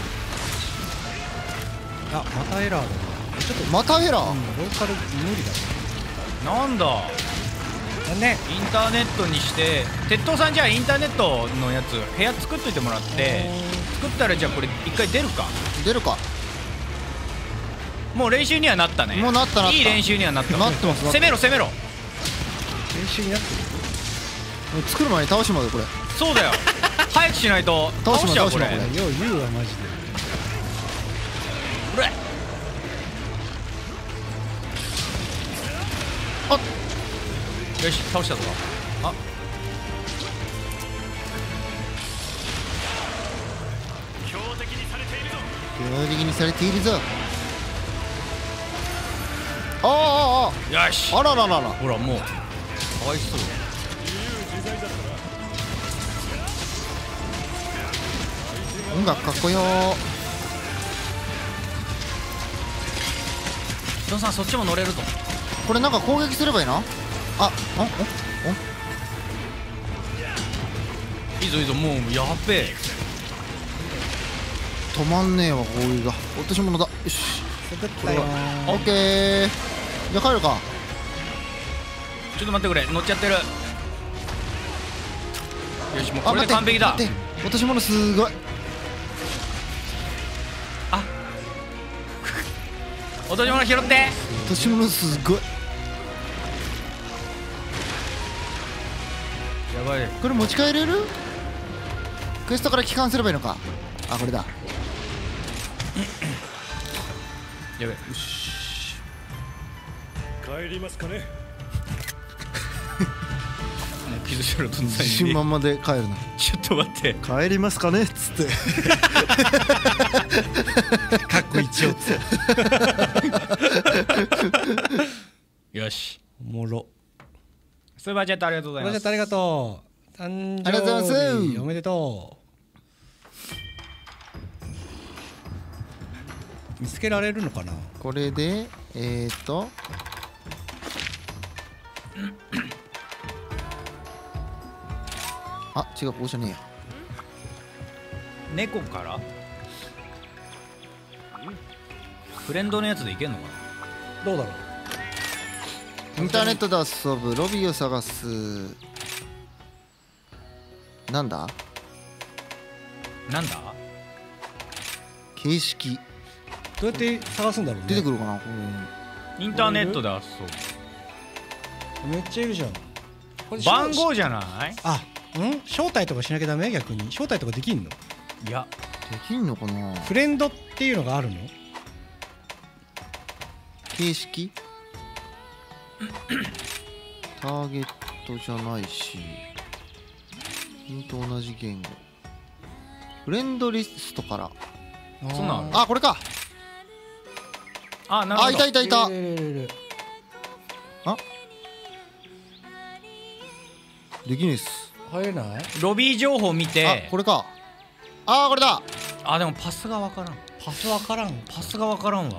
あまたエラーだな。ちょっとまたエラー。 うんローカル無理だなんだ。 だね。 インターネットにして鉄塔さんじゃあインターネットのやつ部屋作っといてもらって作ったらじゃあこれ一回出るか。 出るか。 もう練習にはなったね。 もうなったなったいい練習にはなった。 なってますなって攻めろ攻めろ。 練習になってる。 もう作る前に倒しまでこれ。 そうだよ早くしないと倒しちゃうこれ。 倒しま倒しまよう言うわマジで。 これあよし倒したぞ。あ標的にされているぞ。 標的にされているぞ。ああよしあああらららら。 ほらもうかわいそう。 音楽かっこよー。 ドンさんそっちも乗れるぞ。 これなんか攻撃すればいいな。あ、おおおいいぞいいぞもうやっべえ。 止まんねえわ攻撃が。落とし物だ。よし作ったよオッケー。じゃあ帰るか。 ちょっと待ってくれ乗っちゃってる。よしもうあこれで完璧だ。 待って待って落とし物すごい。 あ落とし物拾って。 落とし物すごい。 やばい。 これ持ち帰れる？クエストから帰還すればいいのか。あ、これだ。 やべえ。 帰りますかね。 もう傷しろどん自信満々で帰るな。 ちょっと待って。 帰りますかねっつってかっこ一応っつってよしおもろ。 スーパーチャットありがとうございます。 これじゃあありがとう。誕ありがとうございます生日おめでとう。見つけられるのかな。 これでえーっとあ、違う、ここじゃねえや。 猫からフレンドのやつでいけんのかな。 どうだろう。 インターネットで遊ぶ、ロビーを探す。なんだなんだ形式どうやって探すんだろうね。 出てくるかな。 インターネットで遊ぶ。 めっちゃいるじゃん。これ番号じゃない？ あ、 ん招待とかしなきゃダメ？逆に招待とかできんの？ いやできんのかな。 フレンドっていうのがあるの？ 形式ターゲットじゃないし、君と同じ言語。フレンドリストから。 そんなんあるあ、これか。 あ、なるほど。 あ、いたいたいた。 いるいるいるいる。 あ、できねえっす。 入れない？ ロビー情報見て。 あ、これか。あー、これだ。 あ、でもパスがわからん。 パスわからん。 パスがわからんわ。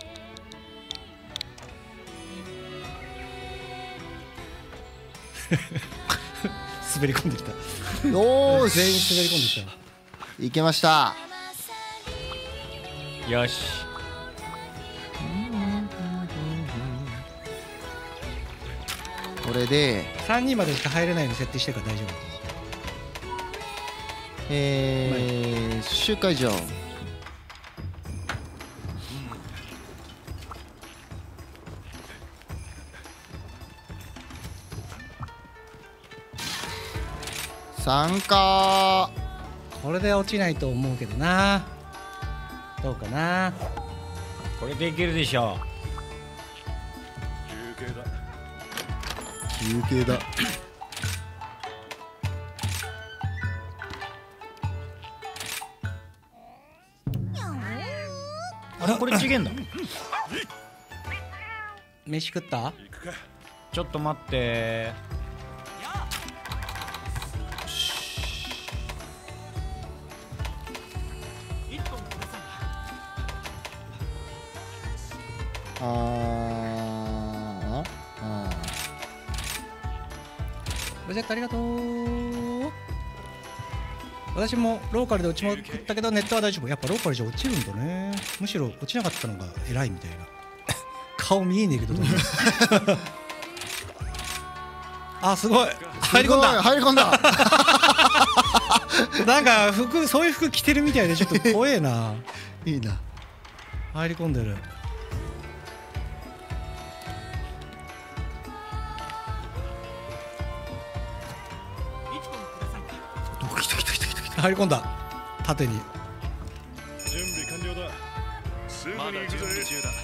滑り込んできた。 よーし、 全員滑り込んできた。 いけました。 よし。 これでさんにんまでしか入れないように設定してるから大丈夫。 えー、集会場。参加。 これで落ちないと思うけどな。どうかな。 これでいけるでしょ休憩だ。 休憩だ。 あれこれ違えんだ。 飯食った？ 行くか。 ちょっと待って。 あーあプロジェクトありがとう。私もローカルで落ちまくったけどネットは大丈夫。やっぱローカルじゃ落ちるんだね。むしろ落ちなかったのが偉いみたいな。顔見えねえけどどうもあ、すごい入り込んだ。 入り込んだ。 なんか服、そういう服着てるみたいでちょっと怖えな。 いいな。 入り込んでる。入り込んだ。縦に。 準備完了だ。すぐに行くぜ。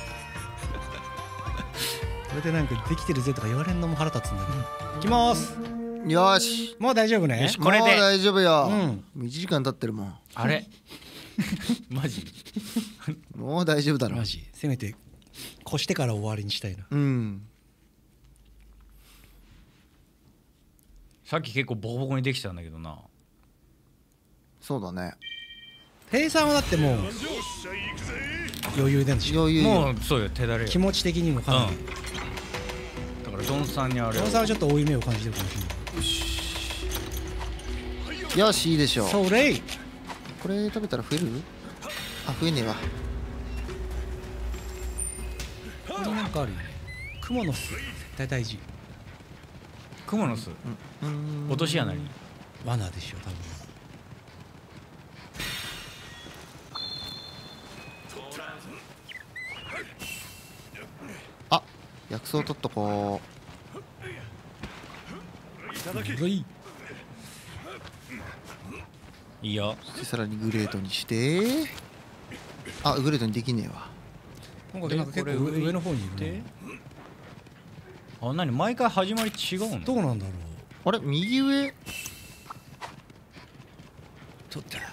これでなんかできてるぜとか言われんのも腹立つんだけど。行きます。 よーし。 もう大丈夫ね。 よしこれでもう大丈夫よ。 うんいちじかん経ってるもん。 あれマジもう大丈夫だろ。 マジせめて越してから終わりにしたいな。 うん。 さっき結構ボコボコにできたんだけどな。 そうだね。 ペイさんはだってもうよっしゃ行くぜ。 余裕なんでしょ。 余裕よ。 もうそうよ、手だれよ。 気持ち的にもかなり。 だからドンさんにあれをドンさんはちょっと負い目を感じてるかもしれない。 よし、いいでしょう。 それい。 これ食べたら増える？あ、増えねえわ。 これなんかあるよね。クモの巣絶対大事。 クモの巣、 うん。 落とし穴に。 罠でしょ多分。 あ、薬草取っとこいただき。 うい。 いいよ。 う。でさらにグレートにして。あ、グレートにできねえわ。 なんかなんか結構でこれ上上の方にいるでね。 あ、何毎回始まり違うの？ どうなんだろう。 あれ、右上。 取った。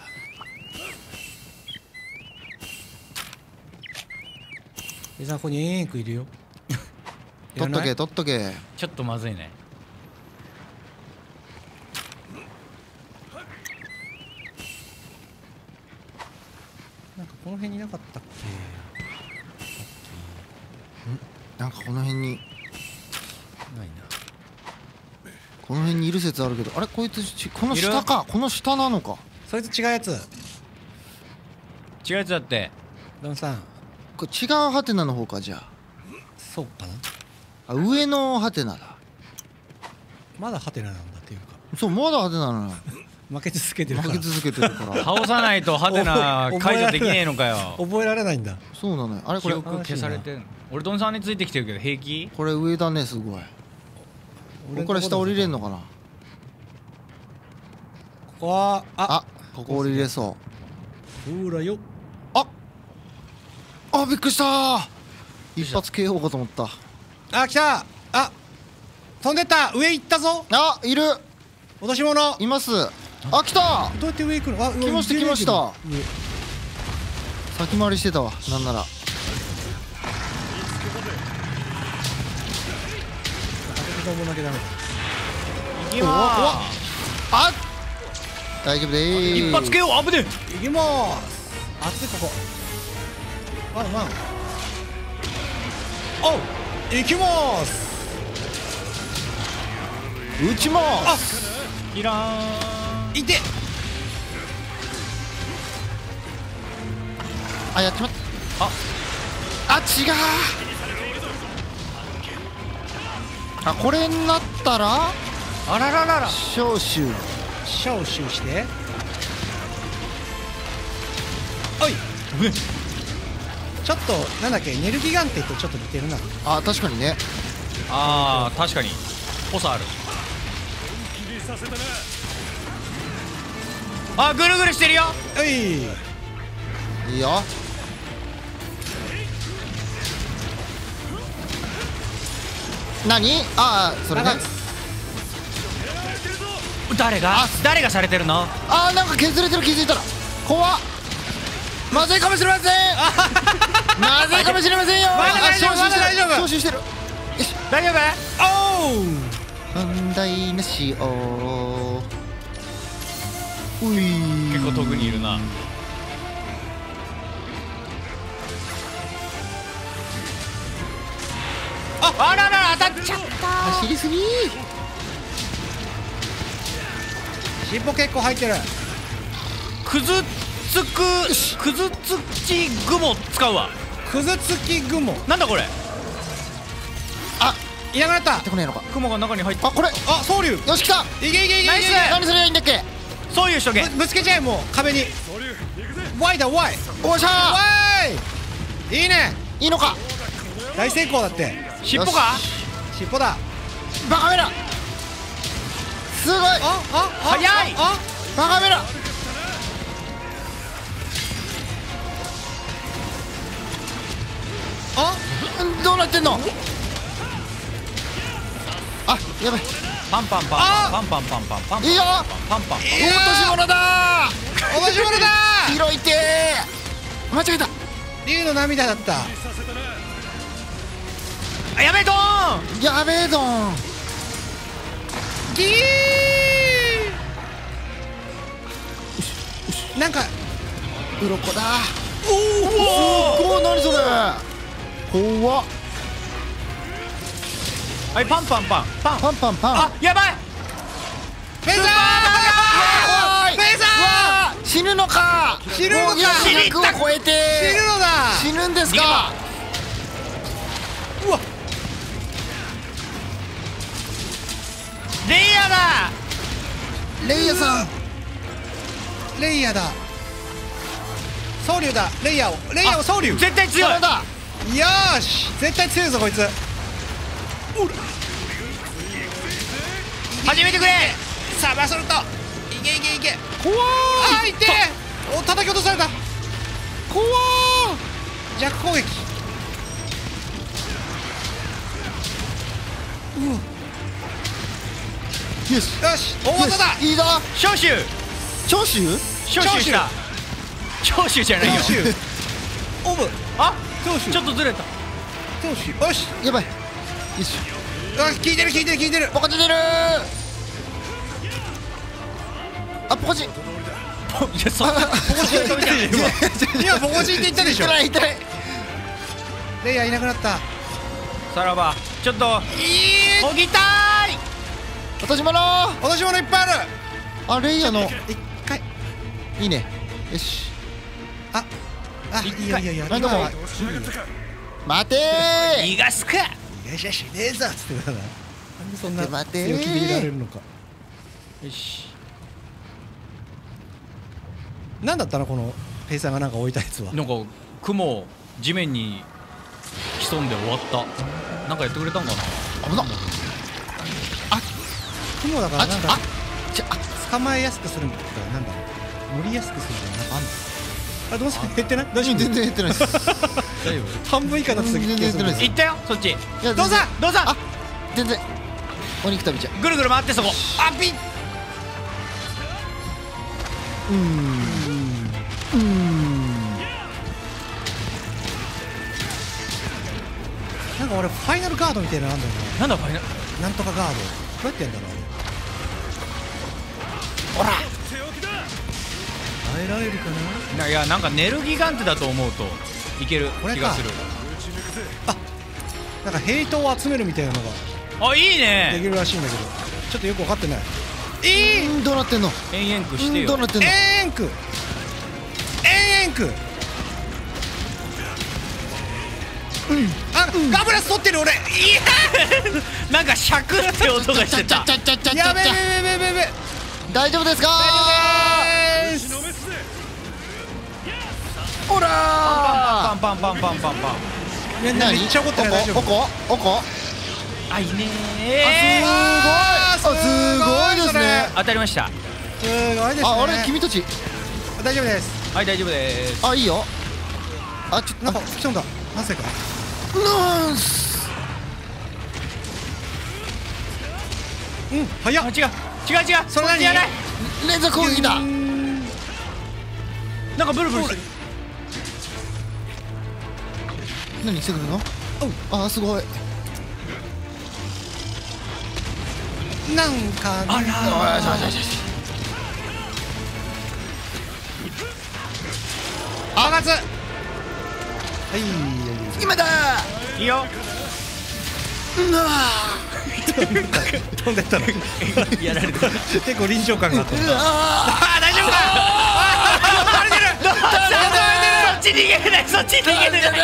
ペイさんここにエンクいるよ。 取っとけ、 いらない。 取っとけ。 ちょっとまずいね。 なんかこの辺にいなかったっなんかこの辺に、 け。ないな。 この辺にいる説あるけど、あれ、こいつち、この下か。この下なのか。 そいつ違うやつ。 違うやつだって。 ドンさん。 これ違うハテナの方か、じゃそうかな。 あ。あ、上のハテナだ。 まだハテナなんだっていうか。 そう、まだハテナなのよ。 負け続けてるから。 負け続けてるから。 倒さないとハテナ解除できねえのかよ。 覚えられないんだ。 そうなのよ。あれ、これ、 記憶消されてんの。俺ドンさんについてきてるけど平気？ これ上だね、すごい。ここから下降りれんのかな。 こはああここ降りれそう。 ほらよ。 ああびっくりしたー。一発 ケーオー かと思った。 あ来た。あ飛んでった。上行ったぞ。 あいる落とし物。 います。あ来た。 どうやって上行くの。あ来ました来ました。先回りしてたわ。なんなら飛ばなきゃダメだ。 行きまあ大丈夫でーす。 す。一発 ケーオー。危ね行きまーす。熱いここ。ワンワン。おう行きまーす。 撃ちまーす。 え。いらん。 いて。 あやっちまったああ違う。あこれになったらあらららら。 召集。 召集しておいちょっとなんだっけネルギガンテとちょっと似てるな。 あ確かにね。 ああ確かにぽさある。あぐるぐるしてるよ。 おいいいよ。何ああそれね。 誰が誰がされてるの。 あーなんか削れてる気づいたら怖っ。まずいかもしれませんまずいかもしれませんよ。 まだ大丈夫あ招集してるまだ大丈夫招集してる。よし大丈夫。 おう問題なしよー。うい結構遠くにいるな。ああらら当たっちゃった。 走りすぎー。 尻尾結構入ってる。 くずつくくずつき雲使うわ。 くずつき雲。 なんだこれ。 あいなくなった。 やってこねえのか。 雲が中に入って。 あこれあ僧竜。 よし来た。 いけいけいけいけ。 ナイス何すればいいんだっけ。 そういうしとけ。 ぶぶつけちゃえもう壁に。ワイだワイ。 おっしゃワイいいね。 ーいいのか。 大成功だって。 尻尾か。 尻尾だ。 バカメラすごい。 あああ早いあバカメラあんどうなってんの。あやばい。 パンパンパンあパンパンパンパンパンパンいいよパンパンパン。 落とし物だおもしものだー。拾いてー。間違えた。 竜の涙だった。 あやべえドーン。 やべえどん。 ギーなんか鱗だ。 おお。 おお何それ怖っ。 はいパンパンパンパン。 パンパンパン。 あやばい。 フェザー怖い。 フェザうわー死ぬのか。 死ぬのかもうひゃくを超えてー死ぬのだ。 死ぬんですか。 うわレイヤーだ。 レイヤさん。 レイヤーだ。僧竜だ。レイヤーをレイヤーを僧竜。よ絶対強い。 それだ。 ーし絶対強いぞこいつ。 始めてくれ。 さあバソルトいけいけいけ。 怖あーいってー。お叩き落とされた。 怖弱攻撃。 よしよし大技だ。 いいぞ。 召集長州。 召集した。召集じゃないよ。 長州オブあ長州ちょっとずれた。 長州よし。 やばい。よしあ効いてる効いてる効いてる。 ポコチ出るー。あポコチ。 いやそんなポコチンって言ったでしょ今。今ポコチンって言ったでしょ。 痛い痛い。 レイヤーいなくなった。 さらばちょっといいこぎたーい。 落とし物。あ落とし物いっぱいある。 レイヤの一回いいね。よしああいいよいいよいいよ。 なんかもう今は待てー。 逃がすか。 よしよしねえぞっつってたな。なんでそんな待て待て強気でいられるのか。 よし。 なんだったのこのペイさんがなんか置いたやつは。 なんか雲地面に潜んで終わった。なんかやってくれたんかな。 危なっ。 雲だからなんかあちあちあ構えやすくするみたいな、なんだろう、乗りやすくするみたいな、なんかあんの？あ、どうする？減ってない？大丈夫？ 全然減ってないです。 大丈半分以下だった気がする。 全然減ってないです夫？行ったよそっち。 いやどうぞどうぞ。 あ、全然お肉食べちゃう。 ぐるぐる回ってそこ。あピッ。 うーんうーん。 なんか俺ファイナルガードみたいなのあんだよなんだファイナル。 な。なんとかガード。どうやってやんだろうほら。 あれ。耐えられるかな？ いやなんかネルギガンテだと思うといけるこれか気がする。 なんかヘイトを集めるみたいなのがあいいできね。 るらしいんだけど、ちょっとよく分かってない。 えー、どうなってんの？ 延々くしてよどう。なってんの？ エンクエンクあ、ガブラス取ってる俺。いなんかシャクって音がしてた。 ちゃちゃちゃちややべえゃちゃ。 べえべえべえべえ。 大丈夫ですか？ 大丈夫です。 ほらパンパンパンパンパンパン。 めっちゃ怒ってない。大丈夫。 おこおこ。 あいいねあ、すごい。あ、すごいですね。 当たりました。 すごいですね。 あ、あれ君たち。 大丈夫です。 はい大丈夫です。 あ、いいよ。あ、ちょっとなんか吹き飛んだ。なぜか。 ナイス。 うん、早っ。 あ違う違う違う。 それ何？ じゃない。 連続攻撃だ。 なんかブルブルしてる。 何してくるの？あ、すごい。 なんかあらよしよしよしよし。 爆発。はい今だいいよ。 ー。うわ飛んでったの。 やられてる。 結構臨場感があった。 ー。うわあ大丈夫か。ああれてる。そっち逃げれないそっち逃げれない。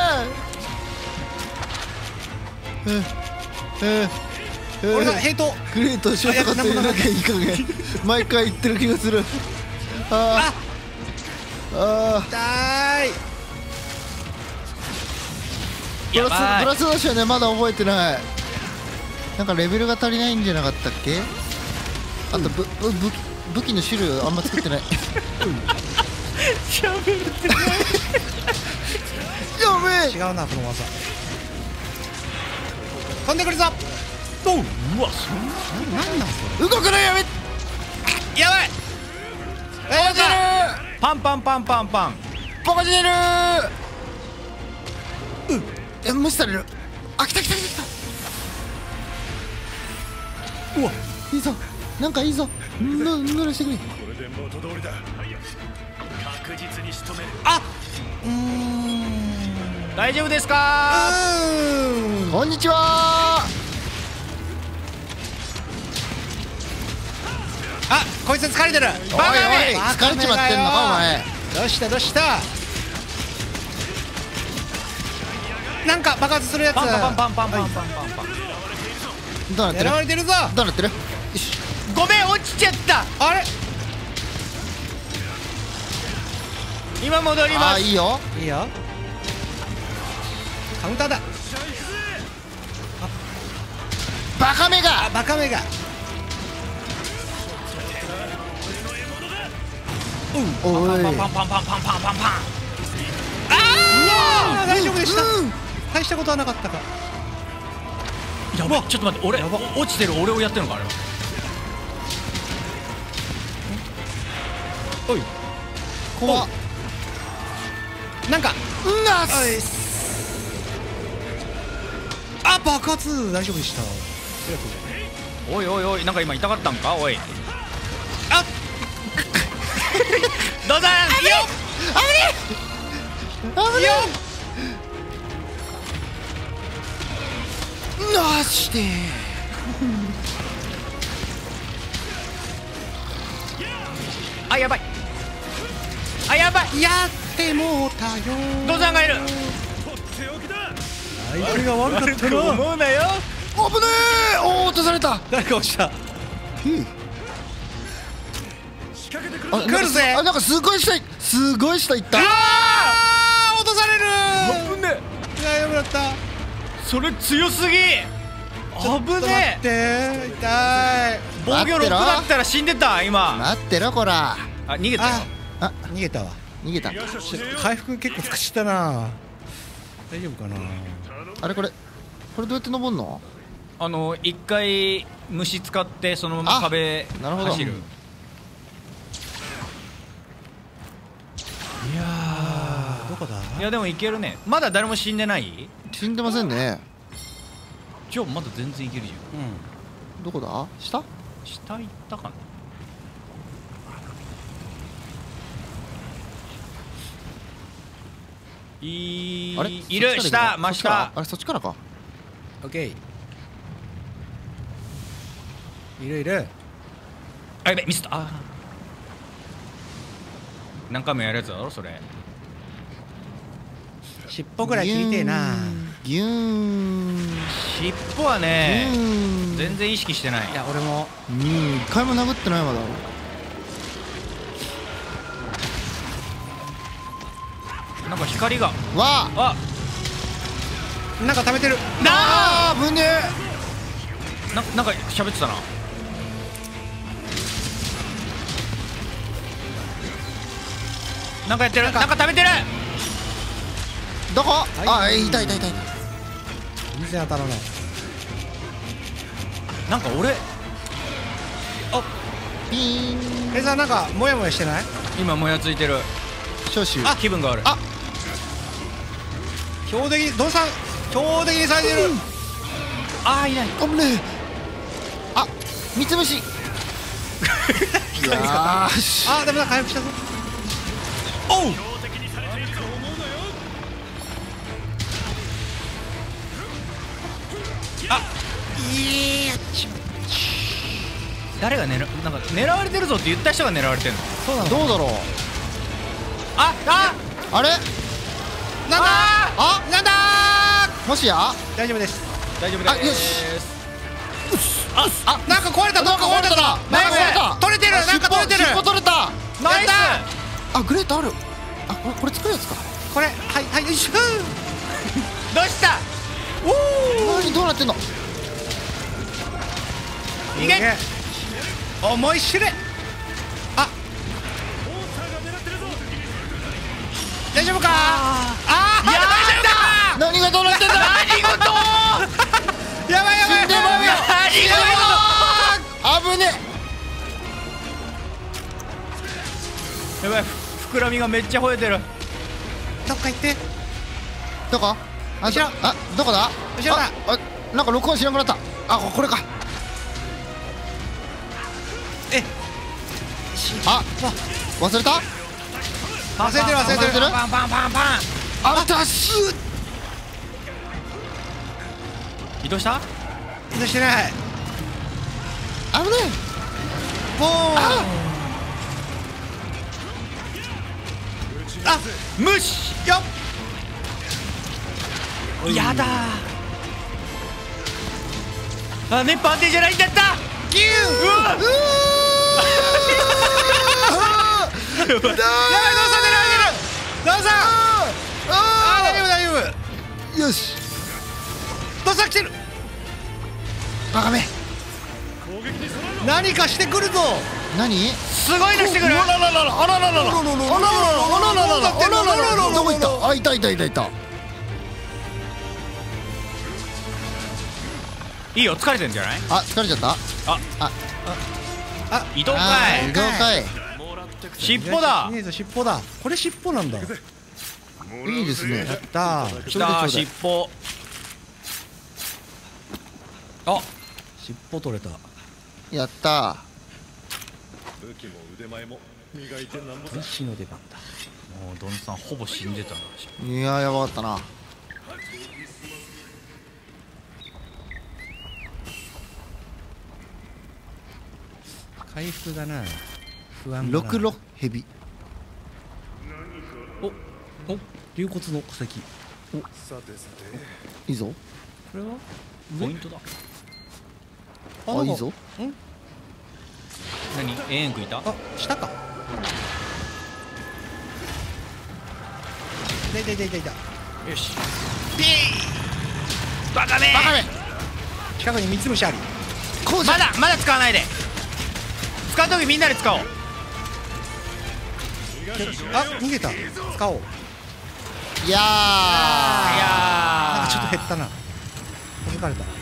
ー。 俺がヘイト。 グレートしようとかって言うなきゃいい加減。毎回言ってる気がする。あーあ痛い。 ー。ブラスやばいブラスダッシュはねまだ覚えてない。なんかレベルが足りないんじゃなかったっけ？あとぶぶ武器武器の種類をあんま作ってない。 しゃべるってない。 やべえ。 違うなこの技。飛んでくるぞ。 うわそんな。 なんなんそれ。 動くのやめ。 やばい。 ポコジルパンパンパンパンパン。 ポコジルうんえ無視される。あ来た来た来た来た。うわいいぞなんかいいぞ。ぬぬらしてくれ。 これで元通りだ。確実に仕留める。 あうーん。 大丈夫ですか。 うーん。 こんにちは。 あ、こいつ疲れてる。 おいおい疲れちまってんのかお前。 どうしたどうした。なんか爆発するやつ。 パンパンパンパンパンパンパンパンパン。 どうなってる狙われてるぞ。 どうなってる。よしごめん落ちちゃった。 あれ。 今戻ります。 あーいいよ。 いいよ。カウンターだ。 バカめがあ、バカめが。 おいパンパンパンパンパンパンパンパンパン。 ああ、大丈夫でした。 うん大したことはなかったか。 やばいちょっと待って俺落ちてる俺をやってるのかあれは。 おい。 怖っ。 なんか。 うんなおいっす。あ、爆発大丈夫でした。 おいおいおいなんか今痛かったんかおい。 あ、 どうだよ危ねえなしてあやばいあやばいやってもうたよ。 ドザンがいる。 相手が悪かったな。 思うなよ。 危ねえ。おお落とされた。 誰か落ちた。 あ来るぜ。 あなんかすごい下いすごい下いった。 ああ、落とされる。 危ねいや、よくなった。 それ強すぎ。 危ねえ痛い防御ろくだったら死んでた今。 待ってろこら。 あ逃げたよ。 あ逃げたわ。 逃げた。 回復結構使っちゃったな。大丈夫かな。 あれこれこれどうやって登んの？ あの一回虫使ってそのまま壁なるほど走る。いやーどこだ。 いやでもいけるね。まだ誰も死んでない？ 死んでませんね。 じゃあまだ全然いけるじゃん。 うんどこだ？下？ 下行ったかな。いあれいる下真下。 あれそっちからか。 オッケー。いるいる。 あやべミスった。あ何回もやるやつだろそれ。 尻尾ぐらい切りてえな。 ギューン。 尻尾はねギューン全然意識してない。 いや俺もうん一回も殴ってないまだ。 なんか光が。 わあなんか食べてる。 あー危ねえ。 ななんか喋ってたな。なんかやってる。なんか食べてる。 どこ？ はいあいたいたいたいた。 全然当たらない。 なんか俺ピーン。 えさんなんかモヤモヤしてない？ 今もやついてる。 招集。 あ気分が悪い。 あ標的にドンさん標的にされてる。 あーいない。 危ねえ。あ三つ虫。よーし。 あダメだ回復したぞ。 おういや誰が狙なんか狙われてるぞって言った人が狙われてるの。 そうなの。 どうだろう。 あああれなんだあなんだもしや大丈夫です。 大丈夫です。 あよしああなんか壊れた。なんか壊れた。 なんか壊れた。 取れてる。なんか取れてる。 尻尾取れた。 ナイス。 あグレートある。あこれこれ作るやつか。 これはいはいよいしょ。 どうした。 おお何どうなってんの。 いけ。 思い知れ。あ大丈夫か。あーやだ。 何がどうなってんだ。 何事。 やばいやばい死んでまうよ。 何事。 危ねやばい膨らみがめっちゃ吠えてる。 どっか行って。 どこ？あ後ろあどこだ？ 後ろだ。 ああなんか録音しなくなった。あここれか。 えあ忘れた？ 忘れてる忘れてる。 忘れてる？ パンパンパンパン。 あたし移動した。 移動してない。 危ねボーン。あ無視よっ。 やだー。あ熱波安定じゃないんだった。 ギュー。 うわえ。うーやばいドンさん狙われてる。ドンさん。あー大丈夫大丈夫。 よしドンさん来てる。 バカめ。 何かしてくるぞ。 何？ すごいのしてくる。 あららららあららららあららららあらららあらららどこ行った？あいたいたいたいた。 いいよ疲れてんじゃない。 あ疲れちゃった。 あああ移動かいあ移動かい。 尻尾だいいぞ尻尾だ。これ尻尾なんだ。やいいですね。 ったー。 きたー尻尾。あ尻尾取れた。 やった武器も腕前も磨いてなんぼさ。 石の出番だ。 もうドンさんほぼ死んでたな。 ー。いややばかったな。 回復がな不安だな。 ろくろヘビ。 おお龍骨の化石。 さてさていいぞ。 これはポイントだ。 あいいぞ。 ん何永遠食いた。 あ下か。いたいたいたいたいた。 よしピーバカめバカめ。 近くに三つ虫あり。 こうじゃまだまだ使わないで。使う時みんなで使おう。 あ、逃げた。使おう。 いやいやなんかちょっと減ったな。気づかれた。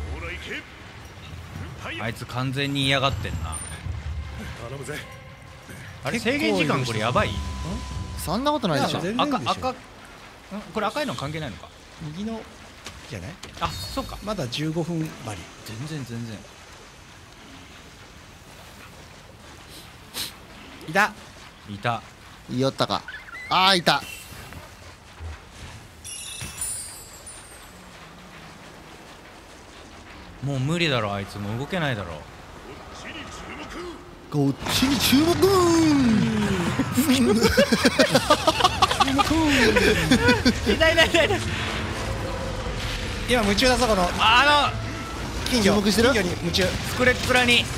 あいつ完全に嫌がってんな。 頼むぜ。 あれ制限時間これやばい？ ーそんなことないでしょ。 いや全然でしょ赤赤んこれ赤いの関係ないのか。 右のじゃない？ あ、そうか。 まだじゅうごふん張り。 全然全然。 いた。 いた。 いよったか。ああいた。 もう無理だろ、あいつもう動けないだろ。 こっちに注目。 痛い痛い痛い痛い。 今夢中だぞこのあ金魚。 注目してる金魚に夢中。 のスクレックラに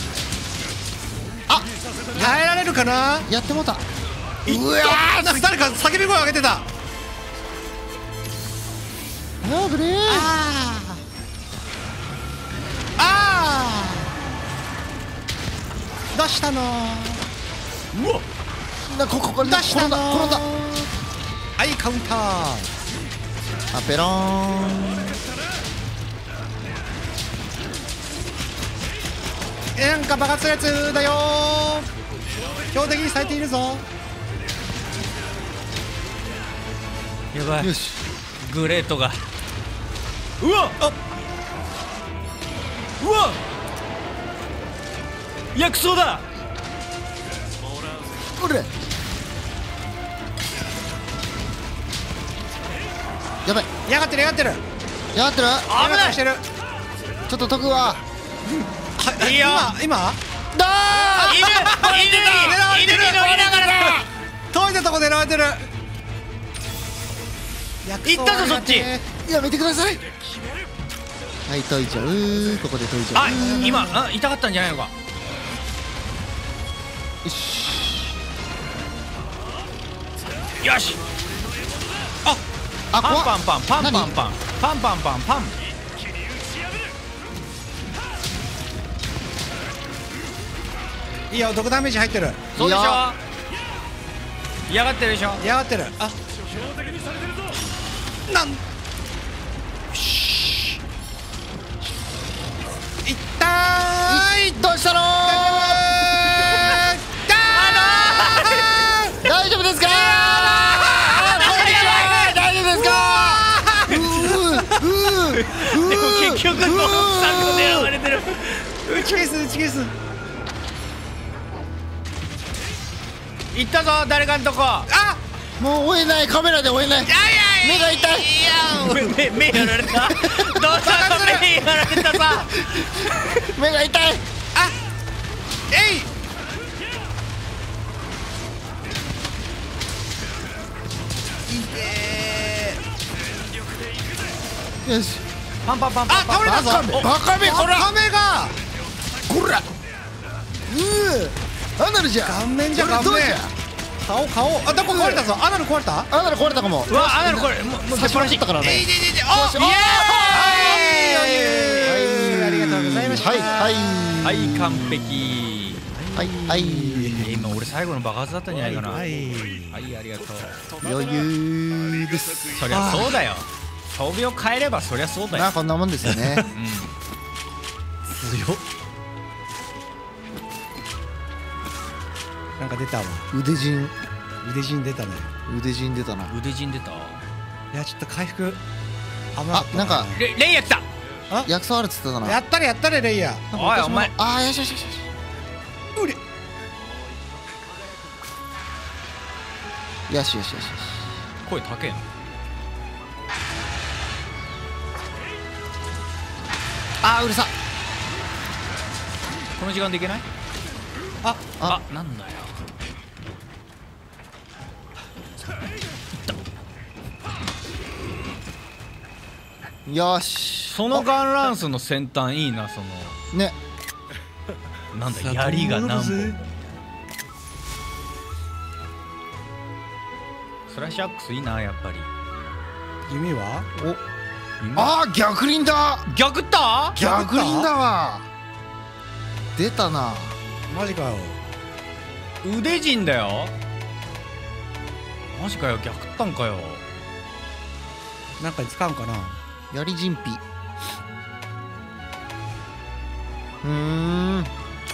耐えられるかな。 やってもうた。 うわー、なんか誰か叫び声上げてた。 あーぶれー。 あーあー出したのー。 うわなこここれ出したのー。 転んだ転んだ。 はい、カウンター。 あペローン。 えなんか爆発するやつだよー。標的にされているぞ。 やばい。 よし。 グレートがうわあうわ薬草だ。 これ。やばい。 やがってるやがってる。 やってる。 危ないしてる。 ちょっと解くわ。 いいよ。 今今だー。 犬犬犬犬犬乗りながら遠いとこ狙われてる。 行ったぞそっち。 やめてください。はい解いちゃう。ここで解いちゃう。 あ、今あ痛かったんじゃないのか。 よし。 よし。 あパン怖っ。 パンパンパンパンパンパンパンパンパン。 いいよ、毒ダメージ入ってる。 そうでしょいや。 嫌がってるでしょ。 やがってる。あなんしいったーい。 どうしたのー。大丈夫ですかー。こんにちは。大丈夫ですかー。うーうーでも結局ノッさんが狙われてる。 打ち消す打ち消す。 行ったぞ誰かんとこ。 あもう追えない。カメラで追えない。目が痛い。 目目やられた。どうしたの目やられたさ。 目が痛い。 あえいよし。 パンパンパンパンあ倒れたぞ。 バカめバカめこらカメがこら。うーアナルじゃ。 顔面じゃ顔面。 これどうじゃ。 顔顔あどこ壊れたぞ。アナル壊れた。 アナル壊れたかも。 うわあなるこれもうもう差しまったからね。 えいでいでいであよしイエーイはいありがとうございました。 はいはいはい完璧。 はいはい今俺最後の爆発だったんじゃないかな。ははいいありがとう。 余裕です。 そりゃそうだよ。装備を変えればそりゃそうだよまあ。こんなもんですよね。 うん。 強っ。なんか出たわ。 腕陣腕陣出たね。 腕陣出たな。 腕陣出た。 いやちょっと回復危なかったあなんかレレイヤ来た。 薬草あるっつってたな。 やったれやったれレイヤー。 おいお前。 あーよしよしよしよし。 うれよしよしよしよし。 声高えな。 あーうるさ。 この時間でいけない？ ああ、なんだよ。 よし。 そのガンランスの先端いいな。そのね。 なんだ槍が何本も。スラッシュアックスいいなやっぱり。 弓はあー逆輪だ。 逆った逆輪だわ。出たな。 マジかよ。 腕陣だよ。マジかよ、逆ったんかよ。 なんかに使うんかな。 槍陣皮。うーん。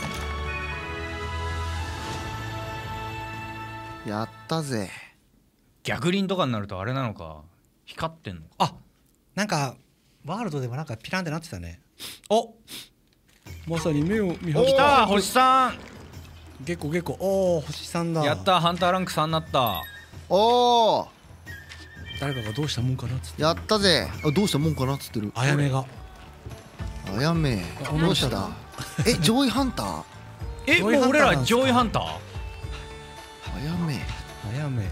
やったぜ。 逆輪とかになるとあれなのか、光ってんのか。 あ、なんかワールドでもなんかピランってなってたね。お、まさに目を見張来った星さん。 ゲコゲコ。おお、星さんだ。 やった、ハンターランクさんになった。 おお。 誰かがどうしたもんかなっつってやったぜ。あ、どうしたもんかなっつってる。 あやめが。 あやめ。どうしたえ、上位ハンター。 え、もう俺ら上位ハンター。 あやめ。 あやめ。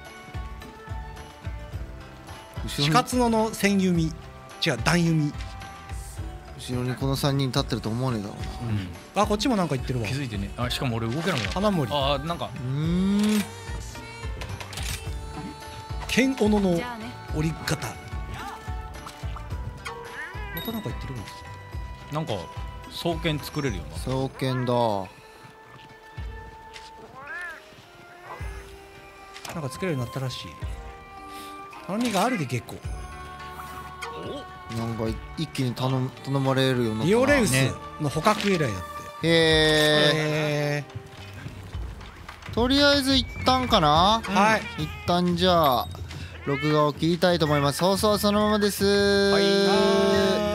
後ろに死活野の千弓。違う、段弓。 後ろにこのさんにん立ってると思わねえだろうな。 あ、こっちもなんか言ってるわ気。づいてね。あ、しかも俺動けなくなった。 花森。 あー、なんかうーん。 剣斧のじゃあね。 折り方。またなんか言ってるわ。 なんか双剣作れるよな。 双剣だ。 なんか作れるようになったらしい。頼みがあるで結構。 なんか一気に頼む頼まれるようになったな。 リオレウスねの捕獲以来だって。 へえ。 へとりあえず一旦かな。 ー。はい。 一旦じゃあ録画を切りたいと思います。放送はそのままです。 はいはーい。